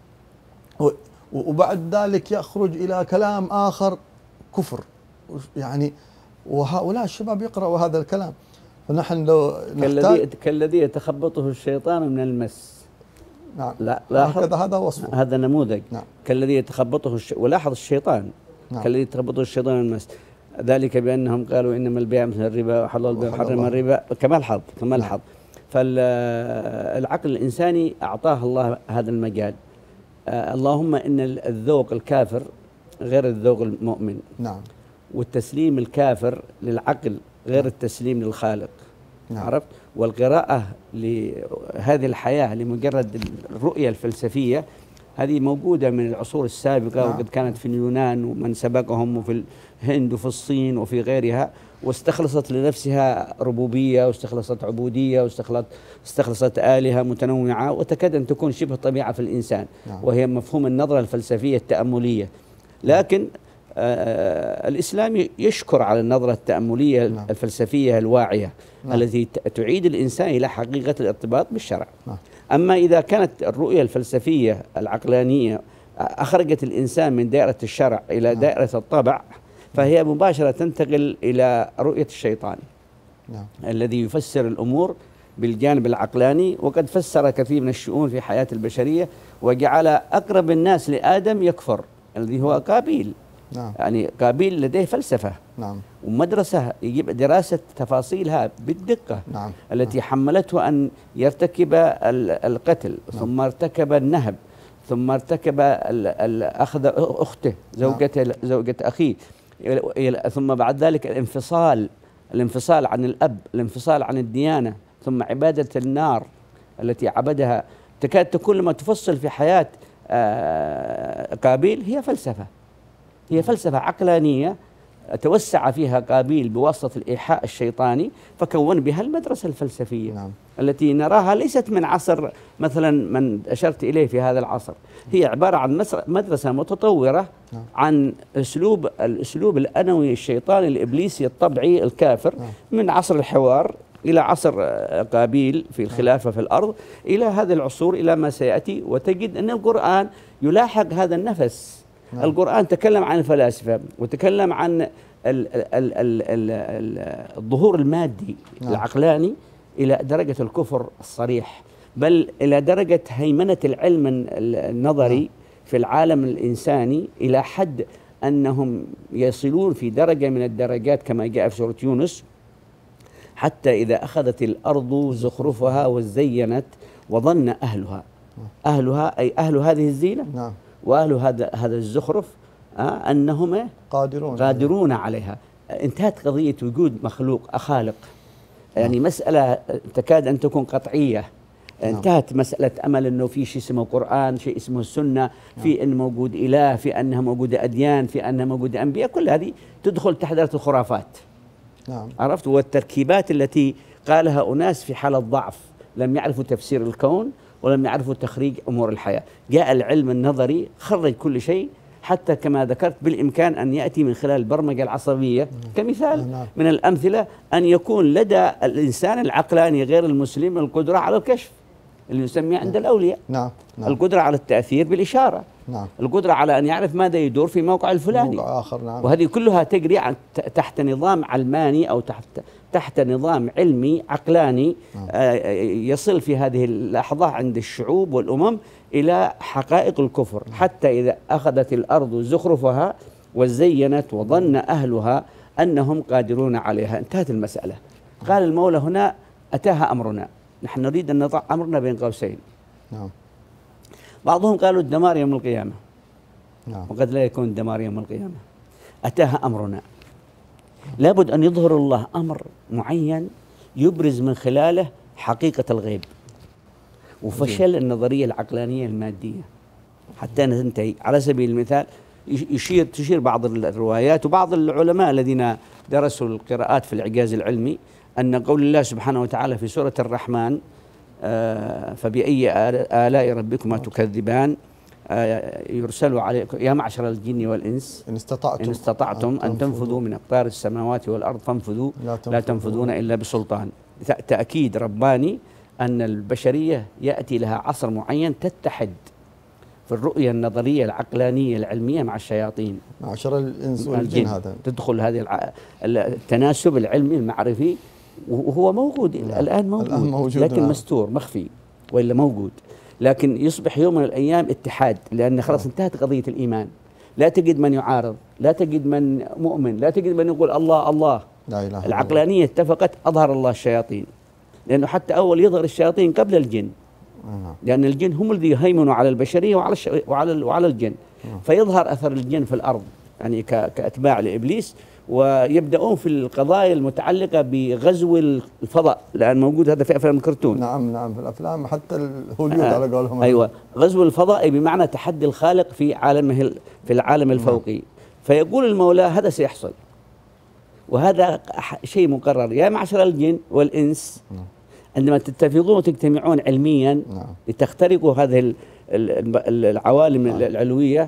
وبعد ذلك يخرج إلى كلام آخر كفر، يعني وهؤلاء الشباب يقرأوا هذا الكلام. فنحن لو كالذي كالذي يتخبطه الشيطان من المس. نعم. لا لاحظ هذا هذا وصفه، هذا نموذج. نعم. كالذي يتخبطه الش... ولاحظ الشيطان. نعم. كالذي يتخبطه الشيطان من المس، ذلك بأنهم قالوا إنما البيع مثل الربا وحلال البيع وحرم الربا، كما الحظ كما الحظ. فالعقل الإنساني أعطاه الله هذا المجال. آه اللهم إن الذوق الكافر غير الذوق المؤمن. نعم. والتسليم الكافر للعقل غير نعم. التسليم للخالق. نعم. عرفت؟ والقراءة لهذه الحياة لمجرد الرؤية الفلسفية هذه موجودة من العصور السابقة. نعم. وقد كانت في اليونان ومن سبقهم، وفي الهند وفي الصين وفي غيرها، واستخلصت لنفسها ربوبية، واستخلصت عبودية، واستخلصت استخلصت آلهة متنوعة، وتكاد أن تكون شبه طبيعة في الإنسان. نعم. وهي مفهوم النظرة الفلسفية التأملية. لكن آه الإسلام يشكر على النظرة التأملية. نعم. الفلسفية الواعية. نعم. التي تعيد الإنسان إلى حقيقة الارتباط بالشرع. نعم. أما إذا كانت الرؤية الفلسفية العقلانية أخرجت الإنسان من دائرة الشرع إلى نعم. دائرة الطبع، فهي مباشرة تنتقل إلى رؤية الشيطان. نعم. الذي يفسر الأمور بالجانب العقلاني، وقد فسر كثير من الشؤون في حياة البشرية، وجعل أقرب الناس لآدم يكفر، الذي هو قابيل. نعم. يعني قابيل لديه فلسفة. نعم. ومدرسة يجب دراسة تفاصيلها بالدقة. نعم. التي حملته أن يرتكب القتل. نعم. ثم ارتكب النهب، ثم ارتكب أخذ أخته زوجة نعم. زوجة أخيه، ثم بعد ذلك الانفصال الانفصال عن الأب، الانفصال عن الديانة، ثم عبادة النار، التي عبدها تكاد تكون لما تفصل في حياة قابيل هي فلسفة، هي فلسفة عقلانية توسع فيها قابيل بواسطة الإيحاء الشيطاني فكون بها المدرسة الفلسفية. نعم. التي نراها ليست من عصر مثلا من أشرت إليه في هذا العصر، هي عبارة عن مدرسة متطورة. نعم. عن أسلوب الأسلوب الأنوي الشيطاني الإبليسي الطبعي الكافر. نعم. من عصر الحوار إلى عصر قابيل في الخلافة في الأرض إلى هذه العصور إلى ما سيأتي، وتجد أن القرآن يلاحق هذا النفس. نعم. القرآن تكلم عن الفلاسفة وتكلم عن ال ال ال ال ال الظهور المادي. نعم. العقلاني إلى درجة الكفر الصريح، بل إلى درجة هيمنة العلم النظري. نعم. في العالم الإنساني إلى حد أنهم يصلون في درجة من الدرجات كما جاء في سورة يونس حتى إذا أخذت الأرض زخرفها وزينت وظن أهلها. أهلها أي أهل هذه الزينة. نعم. وأهل هذا هذا الزخرف آه أنهم قادرون قادرون عليها. انتهت قضية وجود مخلوق أخالق، يعني نعم. مسألة تكاد أن تكون قطعية. نعم. انتهت مسألة أمل أنه في شيء اسمه قرآن، شيء اسمه السنة. نعم. في أن موجود إله، في أنها موجودة أديان، في أنها موجودة أنبياء، كل هذه تدخل تحت دائرة الخرافات. نعم. عرفت؟ والتركيبات التي قالها أناس في حالة ضعف لم يعرفوا تفسير الكون ولم يعرفوا تخريج أمور الحياة. جاء العلم النظري خرج كل شيء، حتى كما ذكرت بالإمكان أن يأتي من خلال البرمجة العصبية. نعم. كمثال نعم. من الأمثلة أن يكون لدى الإنسان العقلاني غير المسلم القدرة على الكشف اللي يسميه عند الأولياء. نعم. نعم. القدرة على التأثير بالإشارة. نعم. القدرة على أن يعرف ماذا يدور في موقع الفلاني. موقع آخر. نعم. وهذه كلها تجري تحت نظام علماني أو تحت تحت نظام علمي عقلاني. نعم. يصل في هذه اللحظة عند الشعوب والأمم إلى حقائق الكفر. نعم. حتى إذا أخذت الأرض زخرفها وزينت وظن أهلها أنهم قادرون عليها. انتهت المسألة. قال المولى هنا أتاها أمرنا، نحن نريد أن نضع أمرنا بين قوسين. نعم. بعضهم قالوا الدمار يوم القيامة. نعم. وقد لا يكون الدمار يوم القيامة. أتاها أمرنا، لابد أن يظهر الله أمر معين يبرز من خلاله حقيقة الغيب وفشل النظرية العقلانية المادية حتى ننتهي. على سبيل المثال يشير تشير بعض الروايات وبعض العلماء الذين درسوا القراءات في الإعجاز العلمي أن قول الله سبحانه وتعالى في سورة الرحمن آه فبأي آلاء ربكما تكذبان آه يرسل عليكم يا معشر الجن والإنس إن استطعتم, إن استطعتم أن تنفذوا من أقطار السماوات والأرض فانفذوا لا, لا تنفذون إلا بسلطان. تأكيد رباني أن البشرية يأتي لها عصر معين تتحد في الرؤية النظرية العقلانية العلمية مع الشياطين معشر الإنس والجن. هذا تدخل هذه التناسب العلمي المعرفي وهو موجود الآن موجود, الآن موجود لكن نعم. مستور مخفي وإلا موجود، لكن يصبح يوم من الأيام اتحاد، لأن خلاص انتهت قضية الإيمان. لا تجد من يعارض، لا تجد من مؤمن، لا تجد من يقول الله الله. لا إله. العقلانية اتفقت أظهر الله الشياطين، لأنه حتى أول يظهر الشياطين قبل الجن. لأن الجن هم الذي يهيمنوا على البشرية وعلى الش... وعلى وعلى الجن. فيظهر أثر الجن في الأرض يعني ك... كأتباع لإبليس، ويبدأون في القضايا المتعلقة بغزو الفضاء، لأن موجود هذا في أفلام الكرتون. نعم نعم في الأفلام حتى الهوليود آه على قولهم. أيوة، غزو الفضاء بمعنى تحدي الخالق في عالمه في العالم الفوقي. فيقول المولى هذا سيحصل، وهذا شيء مقرر. يا معشر الجن والإنس عندما تتفقون وتجتمعون علميا نعم. لتخترقوا هذه العوالم نعم. العلوية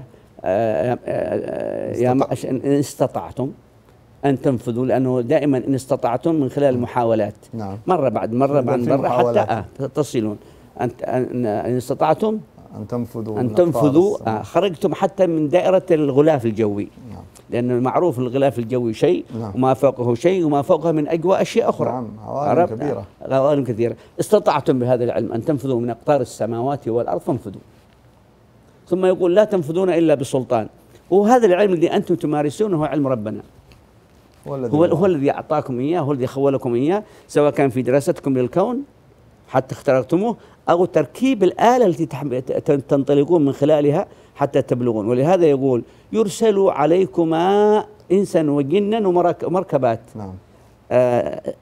يا معشر إن استطعتم أن تنفذوا، لأنه دائما إن استطعتم من خلال المحاولات نعم. مرة بعد مرة بعد مرة حتى آه تصلون أن إن استطعتم أن تنفذوا أن تنفذوا آه خرجتم حتى من دائرة الغلاف الجوي نعم. لأن المعروف الغلاف الجوي شيء نعم. وما فوقه شيء وما فوقه من أجواء أشياء أخرى. نعم. عوالم كبيرة عوالم كثيرة. استطعتم بهذا العلم أن تنفذوا من أقطار السماوات والأرض فانفذوا. ثم يقول لا تنفذون إلا بسلطان. وهذا العلم الذي أنتم تمارسونه هو علم ربنا، هو, هو الذي أعطاكم إياه، هو الذي خولكم إياه، سواء كان في دراستكم للكون حتى اخترقتموه أو تركيب الآلة التي تنطلقون من خلالها حتى تبلغون. ولهذا يقول يرسل عليكما إنسا وجنا ومركبات نعم. آه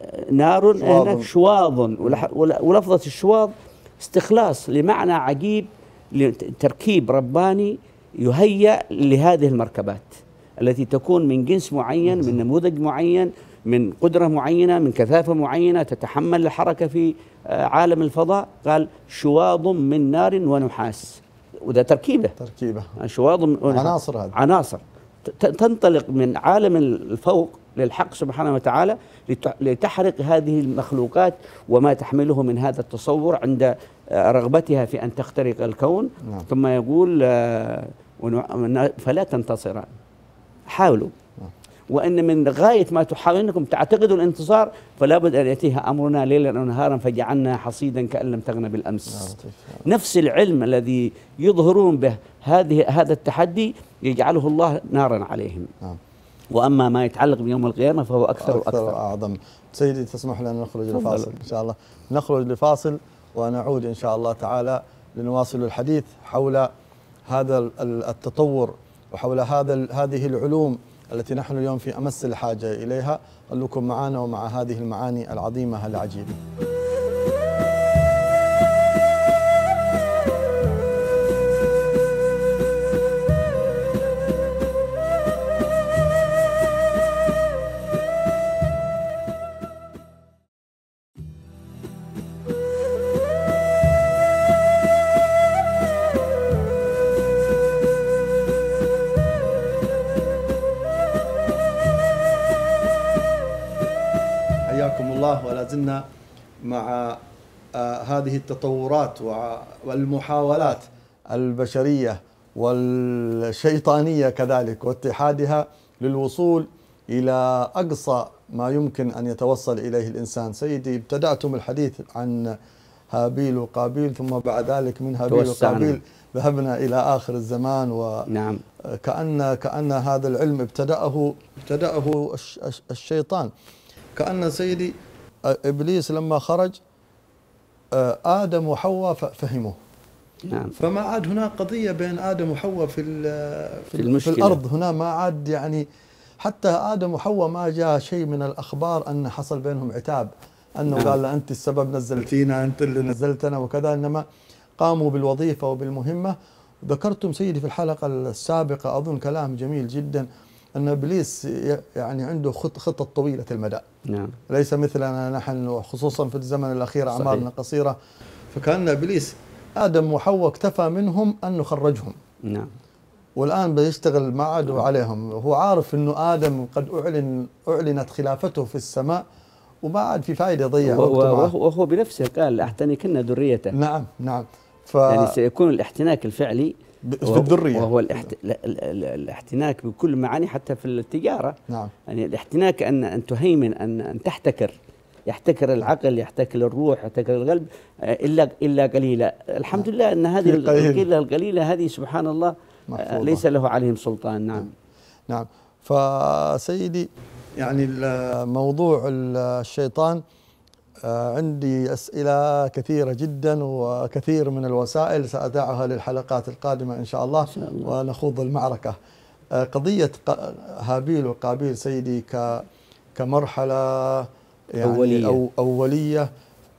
نار شواظ, هناك شواظ، ولفظة الشواظ استخلاص لمعنى عجيب لتركيب رباني يهيأ لهذه المركبات التي تكون من جنس معين، من نموذج معين، من قدرة معينة، من كثافة معينة تتحمل الحركة في عالم الفضاء. قال شواظ من نار ونحاس، وده تركيبة تركيبة شواظ عناصر هذه. عناصر تنطلق من عالم الفوق للحق سبحانه وتعالى لتحرق هذه المخلوقات وما تحمله من هذا التصور عند رغبتها في أن تخترق الكون. نعم. ثم يقول فلا تنتصران، حاولوا، وأن من غاية ما تحاولون أنكم تعتقدوا الانتصار فلا بد أن يأتيها أمرنا ليلا ونهارا فجعلنا حصيدا كأن لم تغن بالأمس. نفس العلم الذي يظهرون به هذه هذا التحدي يجعله الله نارا عليهم. نعم. وأما ما يتعلق بيوم القيامة فهو أكثر وأكثر وأعظم. سيدي تسمح لنا نخرج لفاصل إن شاء الله، نخرج لفاصل ونعود إن شاء الله تعالى لنواصل الحديث حول هذا التطور وحول هذا هذه العلوم التي نحن اليوم في أمس الحاجة إليها. خلوكم معنا ومع هذه المعاني العظيمة العجيبة. حياكم الله، ولا زلنا مع آه هذه التطورات والمحاولات البشرية والشيطانية كذلك واتحادها للوصول إلى أقصى ما يمكن أن يتوصل إليه الإنسان. سيدي ابتدأتم الحديث عن هابيل وقابيل، ثم بعد ذلك من هابيل وقابيل ذهبنا إلى آخر الزمان، وكأن نعم. كأن هذا العلم ابتدأه ابتدأه الشيطان. كأن سيدي إبليس لما خرج آدم وحواء فهموه. نعم. فما عاد هنا قضية بين آدم وحواء في في, في الأرض، هنا ما عاد يعني حتى آدم وحواء ما جاء شيء من الأخبار أن حصل بينهم عتاب، أنه نعم. قال أنت السبب نزلتينا، أنت اللي نزلتنا وكذا، إنما قاموا بالوظيفة وبالمهمة. ذكرتم سيدي في الحلقة السابقة أظن كلام جميل جدا، أن إبليس يعني عنده خط خطة طويلة المدى. نعم. ليس مثلنا نحن، خصوصا في الزمن الأخير أعمارنا قصيرة. فكان إبليس آدم وحواء اكتفى منهم أن نخرجهم. نعم. والآن بيشتغل ما عادوا عليهم. هو عارف أنه آدم قد أعلن أعلنت خلافته في السماء وما عاد في فائدة يضيع وقته معه. وهو بنفسه قال لأحتنكن ذريته. نعم نعم. ف يعني سيكون الاحتناك الفعلي في الذرية، وهو الاحت... الاحتناك بكل معاني حتى في التجارة. نعم. يعني الاحتناك أن أن تهيمن، أن أن تحتكر، يحتكر العقل، يحتكر الروح، يحتكر القلب، إلا إلا قليلا. الحمد لله أن هذه القليلة القليلة هذه سبحان الله محفوظة. ليس له عليهم سلطان. نعم. نعم. فسيدي يعني موضوع الشيطان عندي أسئلة كثيرة جدا وكثير من الوسائل سأدعها للحلقات القادمة إن شاء الله, إن شاء الله. ونخوض المعركة. قضية هابيل وقابيل سيدي كمرحلة يعني أولية, أو أولية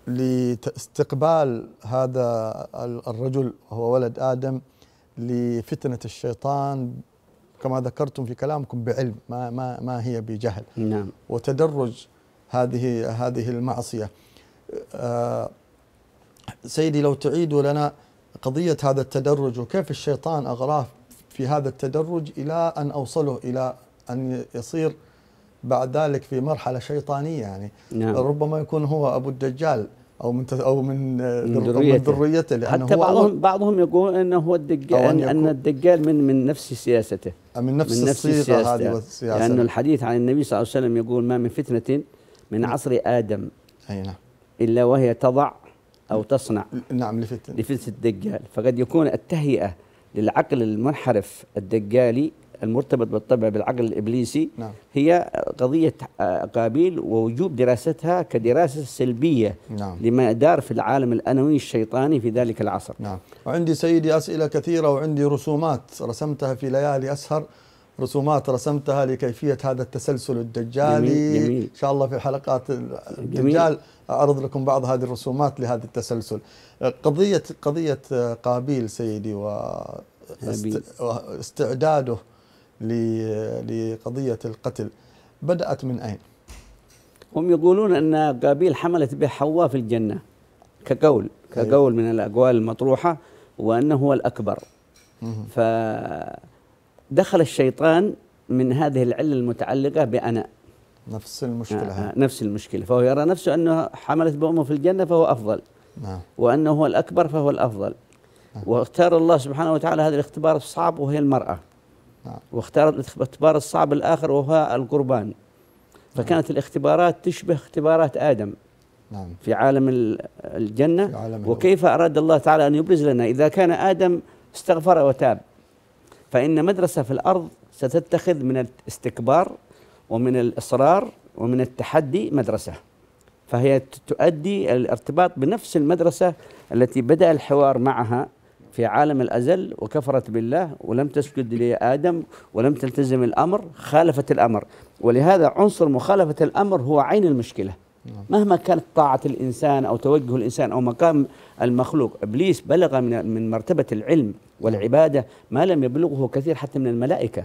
لاستقبال هذا الرجل وهو ولد آدم لفتنة الشيطان كما ذكرتم في كلامكم بعلم، ما ما ما هي بجهل. نعم. وتدرج هذه هذه المعصية. آه سيدي لو تعيدوا لنا قضية هذا التدرج وكيف الشيطان أغراه في هذا التدرج إلى أن أوصله إلى أن يصير بعد ذلك في مرحلة شيطانية يعني. نعم. ربما يكون هو أبو الدجال أو من أو من ذريته، لأنه حتى بعضهم بعضهم يقول أنه هو الدجال، أن, أن الدجال من من نفس سياسته، من نفس, من نفس الصيغة هذه والسياسة، لأن يعني الحديث عن النبي صلى الله عليه وسلم يقول ما من فتنة من عصر آدم أي نعم. إلا وهي تضع أو تصنع نعم لفتنة لفتنة الدجال. فقد يكون التهيئة للعقل المنحرف الدجالي المرتبط بالطبع بالعقل الإبليسي. نعم. هي قضية قابيل ووجوب دراستها كدراسة سلبية. نعم. لما دار في العالم الأنوي الشيطاني في ذلك العصر. نعم. وعندي سيدي أسئلة كثيرة وعندي رسومات رسمتها في ليالي أسهر، رسومات رسمتها لكيفية هذا التسلسل الدجالي. جميل جميل. إن شاء الله في حلقات الدجال أعرض لكم بعض هذه الرسومات لهذا التسلسل. قضية قضية قابيل سيدي واستعداده لقضية القتل بدأت من أين؟ هم يقولون أن قابيل حملت به حواء في الجنة كقول كقول من الأقوال المطروحة، وأنه هو الأكبر. فدخل الشيطان من هذه العلة المتعلقة بأنا، نفس المشكلة. آه نفس المشكلة، فهو يرى نفسه أنه حملت بأمه في الجنة فهو أفضل. نعم. وأنه هو الأكبر فهو الأفضل. نعم. واختار الله سبحانه وتعالى هذا الاختبار الصعب وهي المرأة. نعم. واختار الاختبار الصعب الآخر وهو القربان. فكانت نعم. الاختبارات تشبه اختبارات آدم. نعم. في عالم الجنة. في عالم وكيف أراد الله تعالى أن يبرز لنا إذا كان آدم استغفر وتاب، فإن مدرسة في الأرض ستتخذ من الاستكبار ومن الإصرار ومن التحدي مدرسة، فهي تؤدي الارتباط بنفس المدرسة التي بدأ الحوار معها في عالم الأزل، وكفرت بالله ولم تسجد لآدم ولم تلتزم الأمر، خالفت الأمر. ولهذا عنصر مخالفة الأمر هو عين المشكلة. مهما كانت طاعة الإنسان أو توجه الإنسان أو مقام المخلوق، إبليس بلغ من من مرتبة العلم والعبادة ما لم يبلغه كثير حتى من الملائكة.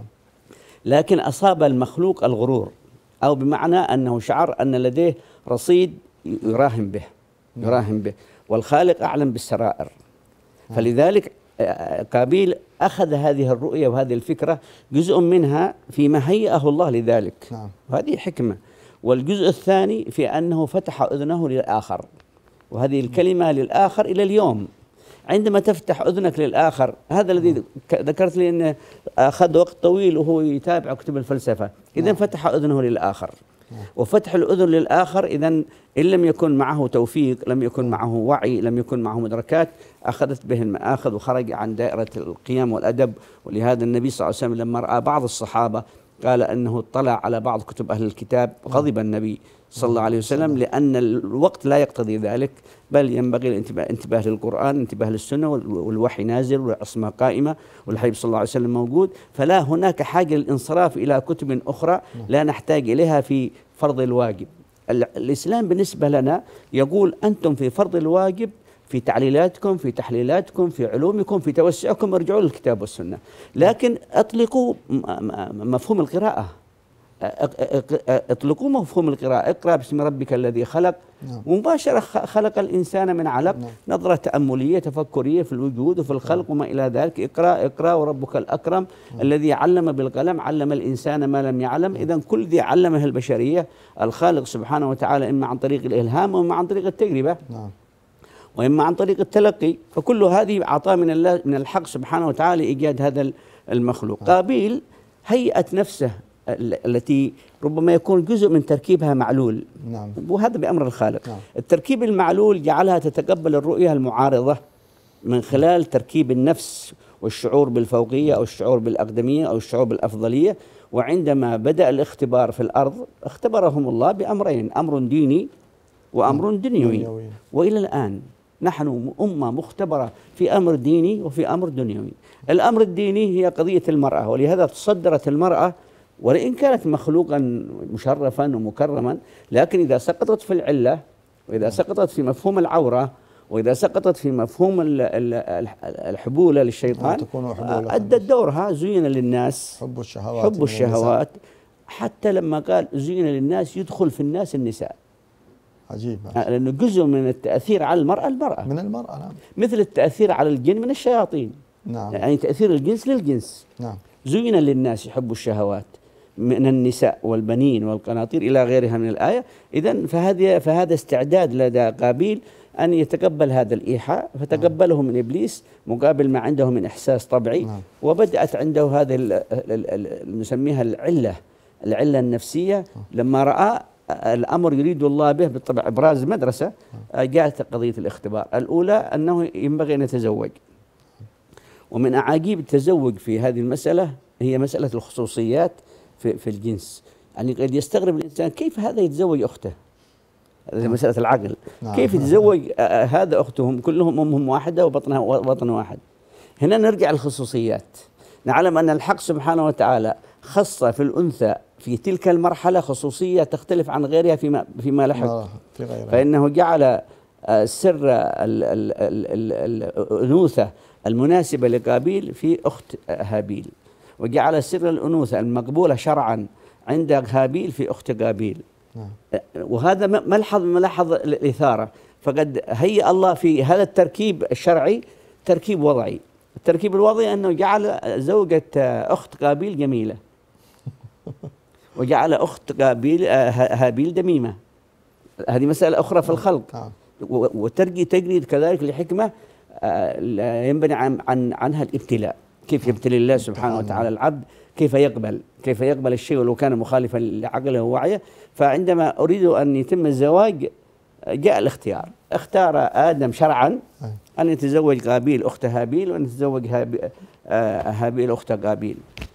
لكن أصاب المخلوق الغرور، أو بمعنى أنه شعر أن لديه رصيد يراهن به يراهن به والخالق أعلم بالسرائر. فلذلك قابيل أخذ هذه الرؤية وهذه الفكرة، جزء منها فيما هيئه الله لذلك، وهذه حكمة، والجزء الثاني في أنه فتح أذنه للآخر، وهذه الكلمة للآخر إلى اليوم. عندما تفتح أذنك للآخر، هذا الذي ذكرت لي أنه أخذ وقت طويل وهو يتابع كتب الفلسفة، إذن فتح أذنه للآخر. وفتح الأذن للآخر إذن إن لم يكن معه توفيق، لم يكن معه وعي، لم يكن معه مدركات، أخذت به المآخذ وخرج عن دائرة القيم والأدب. ولهذا النبي صلى الله عليه وسلم لما رأى بعض الصحابة قال أنه اطلع على بعض كتب أهل الكتاب، غضب النبي صلى الله عليه وسلم، لأن الوقت لا يقتضي ذلك، بل ينبغي الانتباه انتباه للقرآن، انتباه للسنة، والوحي نازل والعصمة قائمة والحبيب صلى الله عليه وسلم موجود، فلا هناك حاجة للانصراف إلى كتب أخرى لا نحتاج إليها في فرض الواجب. الإسلام بالنسبة لنا يقول أنتم في فرض الواجب، في تعليلاتكم، في تحليلاتكم، في علومكم، في توسعكم، ارجعوا للكتاب والسنة، لكن أطلقوا مفهوم القراءة، اطلقوا مفهوم القراءة. اقرأ باسم ربك الذي خلق، ومباشرة خلق الإنسان من علق، نظرة تأملية تفكرية في الوجود وفي الخلق وما إلى ذلك. اقرأ اقرأ وربك الأكرم الذي علم بالقلم علم الإنسان ما لم يعلم. إذن كل ذي علمه البشرية الخالق سبحانه وتعالى، إما عن طريق الإلهام وإما عن طريق التجربة وإما عن طريق التلقي، فكل هذه عطاء من الله من الحق سبحانه وتعالى إيجاد هذا المخلوق. قابيل هيئت نفسه التي ربما يكون جزء من تركيبها معلول، نعم. وهذا بأمر الخالق. نعم. التركيب المعلول جعلها تتقبل الرؤية المعارضة من خلال تركيب النفس والشعور بالفوقية أو الشعور بالأقدمية أو الشعور بالأفضلية. وعندما بدأ الاختبار في الأرض اختبرهم الله بأمرين، أمر ديني وأمر دنيوي. وإلى الآن نحن أمة مختبرة في أمر ديني وفي أمر دنيوي. الأمر الديني هي قضية المرأة، ولهذا تصدرت المرأة، ولئن كانت مخلوقا مشرفا ومكرما، لكن إذا سقطت في العلة، وإذا سقطت في مفهوم العورة، وإذا سقطت في مفهوم الحبولة للشيطان، أدت دورها. زين للناس حب الشهوات, حب الشهوات حتى لما قال زين للناس يدخل في الناس النساء. عجيب. لأنه جزء من التأثير على المرأة المرأة من المرأة، نعم. مثل التأثير على الجن من الشياطين، نعم. يعني تأثير الجنس للجنس، نعم. زين للناس حب الشهوات من النساء والبنين والقناطير إلى غيرها من الآية. إذن فهذا فهذا استعداد لدى قابيل أن يتقبل هذا الإيحاء، فتقبله من إبليس مقابل ما عنده من إحساس طبيعي، نعم. وبدأت عنده هذه نسميها العلة العلة النفسية. لما رأى الأمر يريد الله به بالطبع إبراز مدرسة، جاءت قضية الاختبار. الأولى أنه ينبغي أن يتزوج، ومن أعاجيب التزوج في هذه المسألة هي مسألة الخصوصيات في, في الجنس. يعني قد يستغرب الإنسان كيف هذا يتزوج أخته، هذه مسألة العقل. نعم. كيف يتزوج آه هذا أختهم كلهم أمهم واحدة وبطنها وطن واحد. هنا نرجع للخصوصيات. نعلم أن الحق سبحانه وتعالى خص في الأنثى في تلك المرحلة خصوصية تختلف عن غيرها فيما فيما لحق، في غيرها. فإنه جعل سر الأنوثة المناسبة لقابيل في أخت هابيل، وجعل سر الأنوثة المقبولة شرعا عند هابيل في أخت قابيل. وهذا ملحظ من ملاحظ الإثارة، فقد هيأ الله في هذا التركيب الشرعي تركيب وضعي. التركيب الوضعي أنه جعل زوجة أخت قابيل جميلة، وجعل أخت قابيل هابيل دميمة. هذه مسألة أخرى في الخلق، وترجي تجري كذلك لحكمة ينبني عن عن عنها الابتلاء. كيف يبتلي الله سبحانه وتعالى العبد، كيف يقبل كيف يقبل الشيء ولو كان مخالفا لعقله ووعيه. فعندما أريد أن يتم الزواج جاء الاختيار، اختار آدم شرعا أن يتزوج قابيل أخت هابيل، وأن يتزوج هابيل أخت قابيل.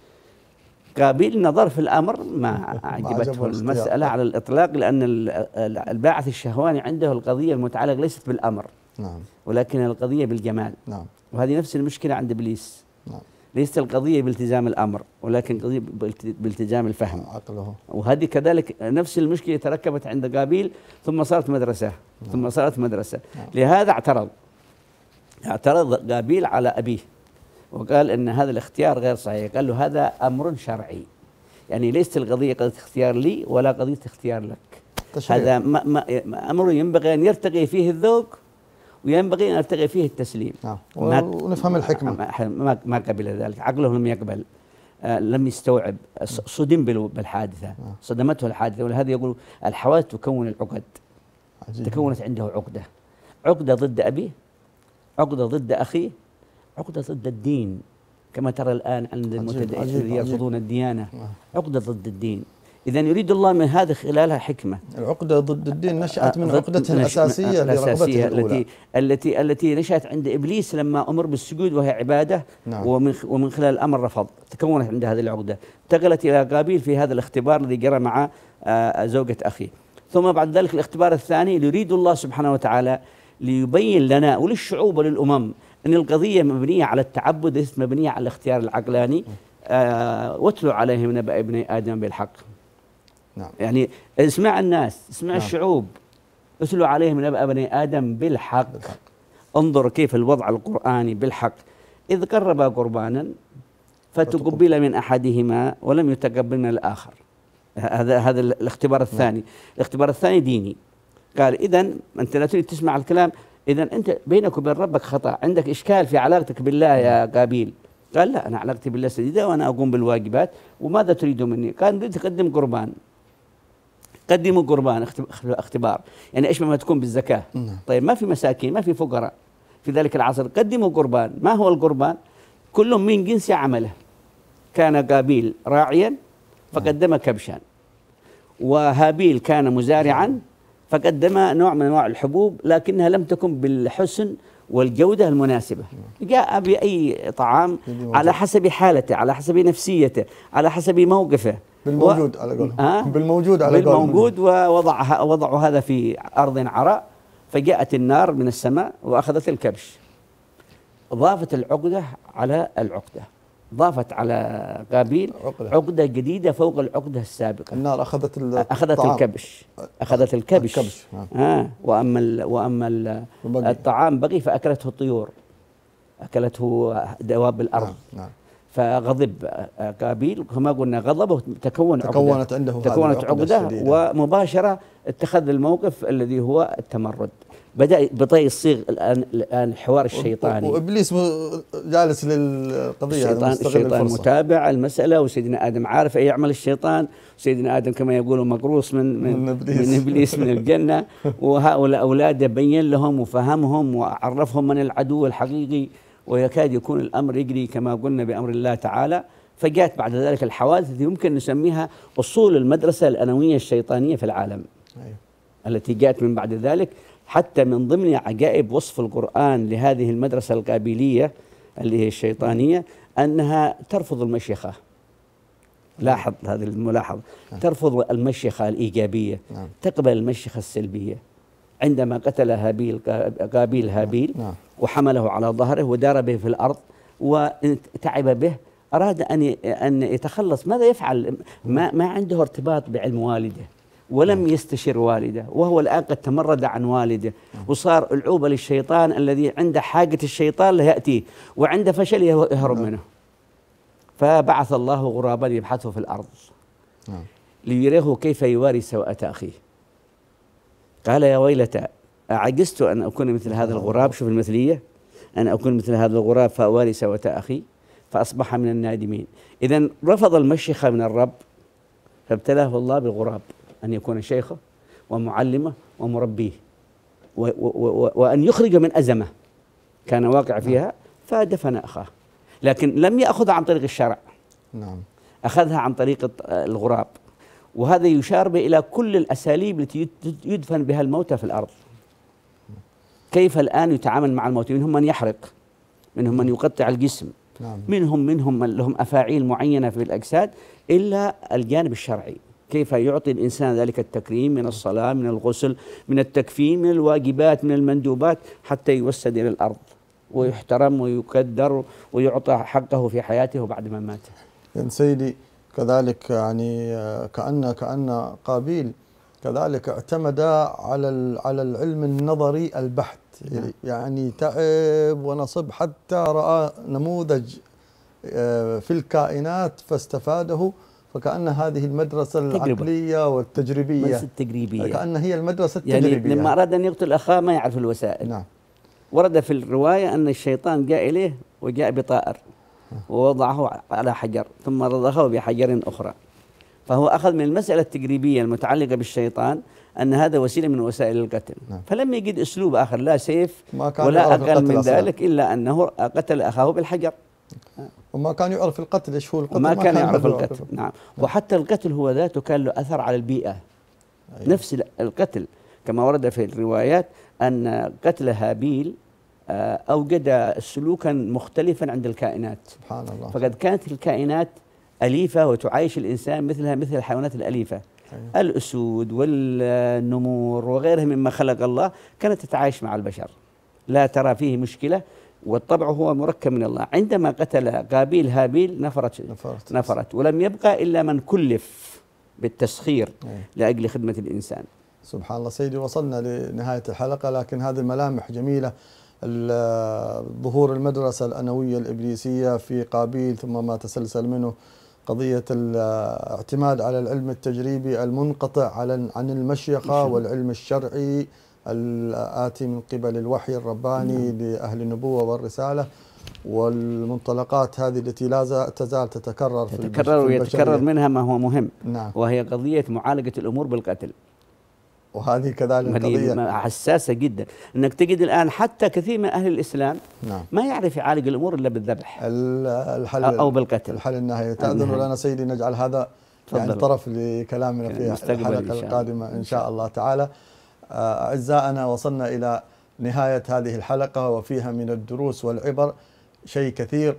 قابيل نظر في الأمر ما أعجبته المسألة على الإطلاق، لأن الباعث الشهواني عنده القضية المتعلقة ليست بالأمر، نعم، ولكن القضية بالجمال، نعم. وهذه نفس المشكلة عند إبليس، نعم. ليست القضية بالتزام الأمر، ولكن قضية بالتزام الفهم عقله. وهذه كذلك نفس المشكلة تركبت عند قابيل، ثم صارت مدرسة، نعم. ثم صارت مدرسة، نعم. لهذا اعترض اعترض قابيل على أبيه وقال إن هذا الاختيار غير صحيح. قال له هذا أمر شرعي، يعني ليست القضية قضية اختيار لي ولا قضية اختيار لك، تشريع. هذا ما ما أمر ينبغي أن يرتقي فيه الذوق وينبغي أن يرتقي فيه التسليم. آه. ونفهم الحكمة. ما ما قبل ذلك، عقله لم يقبل، آه لم يستوعب، صدم بالحادثة، آه. صدمته الحادثة. ولهذا يقول الحوادث تكون العقد. عجيب. تكونت عنده عقدة، عقدة ضد أبيه، عقدة ضد أخيه، عقدة ضد الدين، كما ترى الآن عند المتدينين الذين يرفضون الديانة، عقدة ضد الدين. إذا يريد الله من هذا خلالها حكمة. العقدة ضد الدين نشأت من عقدته الأساسية الأساسية التي التي التي نشأت عند إبليس لما أمر بالسجود وهي عبادة، نعم. ومن ومن خلال الأمر رفض، تكونت عند هذه العقدة، انتقلت إلى قابيل في هذا الاختبار الذي جرى مع زوجة أخيه. ثم بعد ذلك الاختبار الثاني يريد الله سبحانه وتعالى ليبين لنا وللشعوب وللأمم أن القضية مبنية على التعبد، ليست مبنية على الاختيار العقلاني. آه واتلوا عليهم نبأ ابني آدم بالحق. نعم. يعني اسمع الناس، اسمع نعم. الشعوب، اتلوا عليهم نبأ ابني آدم بالحق. بالحق. انظر كيف الوضع القرآني بالحق. إذ قربا قربانا فتقبل من أحدهما ولم يتقبل من الآخر. هذا هذا الاختبار الثاني. نعم. الاختبار الثاني ديني. قال إذن أنت لا تريد تسمع الكلام، إذا أنت بينك وبين ربك خطأ، عندك إشكال في علاقتك بالله يا قابيل. قال لا، أنا علاقتي بالله سديدة وأنا أقوم بالواجبات، وماذا تريد مني؟ قال نريد تقدم قربان. قدموا قربان، اختبار، يعني إيش ما تكون بالزكاة. طيب ما في مساكين، ما في فقراء في ذلك العصر، قدموا قربان. ما هو القربان؟ كل من جنس عمله. كان قابيل راعيا فقدم كبشا، وهابيل كان مزارعا فقدم نوع من انواع الحبوب لكنها لم تكن بالحسن والجودة المناسبة. جاء بأي طعام على حسب حالته، على حسب نفسيته، على حسب موقفه، بالموجود و... على قولهم آه؟ بالموجود على قولهم بالموجود، ووضع وضعوا هذا في أرض عراء، فجاءت النار من السماء وأخذت الكبش، ضافت العقدة على العقدة، ضافت على قابيل عقدة, عقدة جديدة فوق العقدة السابقة. النار أخذت أخذت الكبش أخذت الكبش, الكبش. آه. وأما ال وأما ال الطعام بقي فأكلته الطيور، أكلته دواب الأرض. نعم. نعم. فغضب قابيل، كما قلنا غضبه تكون تكونت عقدة. عنده تكونت عقدة, عقدة ومباشرة اتخذ الموقف الذي هو التمرد. بدأ بطي الصيغ الآن الآن الحوار الشيطاني، وإبليس جالس للقضية. الشيطان, الشيطان متابع المسألة، وسيدنا آدم عارف أي يعمل الشيطان. سيدنا آدم كما يقولوا مقروص من من, من, إبليس. من إبليس من الجنة. وهؤلاء أولاده بين لهم وفهمهم وعرفهم من العدو الحقيقي، ويكاد يكون الأمر يجري كما قلنا بأمر الله تعالى. فجاءت بعد ذلك الحوادث التي يمكن نسميها أصول المدرسة الأنوية الشيطانية في العالم. أيوه. التي جاءت من بعد ذلك، حتى من ضمن عجائب وصف القرآن لهذه المدرسة القابيلية اللي هي الشيطانية أنها ترفض المشيخة. لاحظ هذه الملاحظة، ترفض المشيخة الإيجابية، تقبل المشيخة السلبية. عندما قتل هابيل قابيل هابيل وحمله على ظهره ودار به في الأرض وتعب به أراد أن أن يتخلص، ماذا يفعل؟ ما ما عنده ارتباط بعلم والده، ولم يستشر والده، وهو الآن قد تمرد عن والده وصار العوبة للشيطان الذي عند حاجة الشيطان ليأتيه، وعند فشل يهرب منه. فبعث الله غرابا يبحثه في الأرض ليريه كيف يواري سوءة أخيه. قال يا ويلتى أعجزت أن أكون مثل هذا الغراب، شوف المثلية، أن أكون مثل هذا الغراب فأواري سوءة أخي، فأصبح من النادمين. إذن رفض المشيخة من الرب، فابتلاه الله بالغراب أن يكون شيخه ومعلمه ومربيه، و و و وأن يخرج من أزمة كان واقع فيها، فدفن أخاه. لكن لم يأخذ عن طريق الشرع، نعم، أخذها عن طريق الغراب. وهذا يشار به إلى كل الأساليب التي يدفن بها الموتى في الأرض. كيف الآن يتعامل مع الموتى؟ منهم من يحرق، منهم من يقطع الجسم، نعم. منهم منهم من لهم أفاعيل معينة في الأجساد، إلا الجانب الشرعي، كيف يعطي الإنسان ذلك التكريم من الصلاة، من الغسل، من التكفين، من الواجبات، من المندوبات، حتى يوسد إلى الأرض ويحترم ويقدر ويعطى حقه في حياته وبعد ما مات. يعني سيدي كذلك، يعني كأن كأن قابيل كذلك اعتمد على على العلم النظري البحت، يعني تعب ونصب حتى رأى نموذج في الكائنات فاستفاده، فكأن هذه المدرسة العقلية والتجريبية، التجريبية كأن هي المدرسة التجريبية. يعني لما أراد أن يقتل أخاه ما يعرف الوسائل. نعم. ورد في الرواية أن الشيطان جاء إليه وجاء بطائر ووضعه على حجر ثم رضخه بحجر أخرى، فهو أخذ من المسألة التجريبية المتعلقة بالشيطان أن هذا وسيلة من وسائل القتل. نعم. فلم يجد أسلوب آخر، لا سيف ولا أقل من ذلك، إلا أنه قتل أخاه بالحجر. وما كان يعرف القتل، إيش هو القتل؟ ما, ما كان, كان يعرف القتل. القتل. نعم. وحتى القتل هو ذاته كان له أثر على البيئة. أيوة. نفس القتل كما ورد في الروايات أن قتل هابيل أوجد سلوكا مختلفا عند الكائنات. سبحان الله. فقد كانت الكائنات أليفة وتعايش الإنسان مثلها مثل الحيوانات الأليفة. أيوة. الأسود والنمور وغيرها مما خلق الله كانت تتعايش مع البشر، لا ترى فيه مشكلة، والطبع هو مركب من الله. عندما قتل قابيل هابيل نفرت نفرت, نفرت ولم يبقى إلا من كلف بالتسخير. أيوة. لأجل خدمة الإنسان. سبحان الله. سيدي وصلنا لنهاية الحلقة، لكن هذه الملامح جميلة، ظهور المدرسة الأنوية الإبليسية في قابيل، ثم ما تسلسل منه قضية الاعتماد على العلم التجريبي المنقطع عن المشيخة والعلم الشرعي الآتي من قبل الوحي الرباني لأهل النبوة والرسالة، والمنطلقات هذه التي لا تزال تتكرر في تتكرر ويتكرر منها ما هو مهم. نعم. وهي قضية معالجة الأمور بالقتل، وهذه كذلك قضية حساسة جدا. انك تجد الان حتى كثير من اهل الاسلام نعم. ما يعرف يعالج الامور الا بالذبح الحل او بالقتل. الحل النهائي. تأذن لنا سيدي نجعل هذا يعني طرف لكلامنا في الحلقة القادمة إن شاء الله تعالى. أعزائنا، وصلنا إلى نهاية هذه الحلقة وفيها من الدروس والعبر شيء كثير،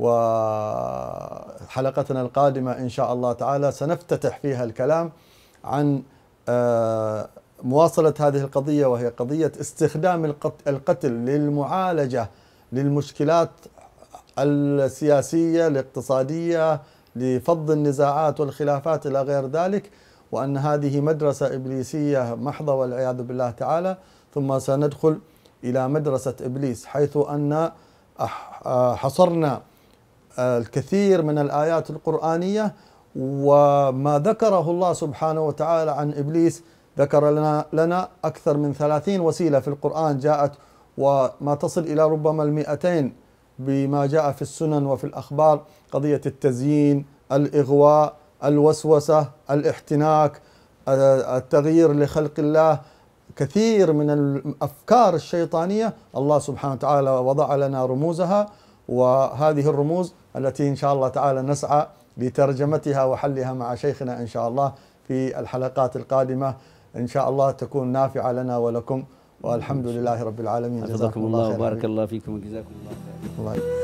وحلقتنا القادمة إن شاء الله تعالى سنفتتح فيها الكلام عن مواصلة هذه القضية، وهي قضية استخدام القتل للمعالجة للمشكلات السياسية الاقتصادية لفض النزاعات والخلافات إلى غير ذلك، وأن هذه مدرسة إبليسية محضة والعياذ بالله تعالى. ثم سندخل إلى مدرسة إبليس، حيث أن حصرنا الكثير من الآيات القرآنية وما ذكره الله سبحانه وتعالى عن إبليس. ذكر لنا, لنا أكثر من ثلاثين وسيلة في القرآن جاءت، وما تصل إلى ربما المئتين بما جاء في السنن وفي الأخبار. قضية التزيين، الإغواء، الوسوسة، الاحتناك، التغيير لخلق الله، كثير من الأفكار الشيطانية الله سبحانه وتعالى وضع لنا رموزها، وهذه الرموز التي إن شاء الله تعالى نسعى لترجمتها وحلها مع شيخنا إن شاء الله في الحلقات القادمة، إن شاء الله تكون نافعة لنا ولكم، والحمد لله رب العالمين. جزاكم الله وبارك الله فيكم وجزاكم الله خير.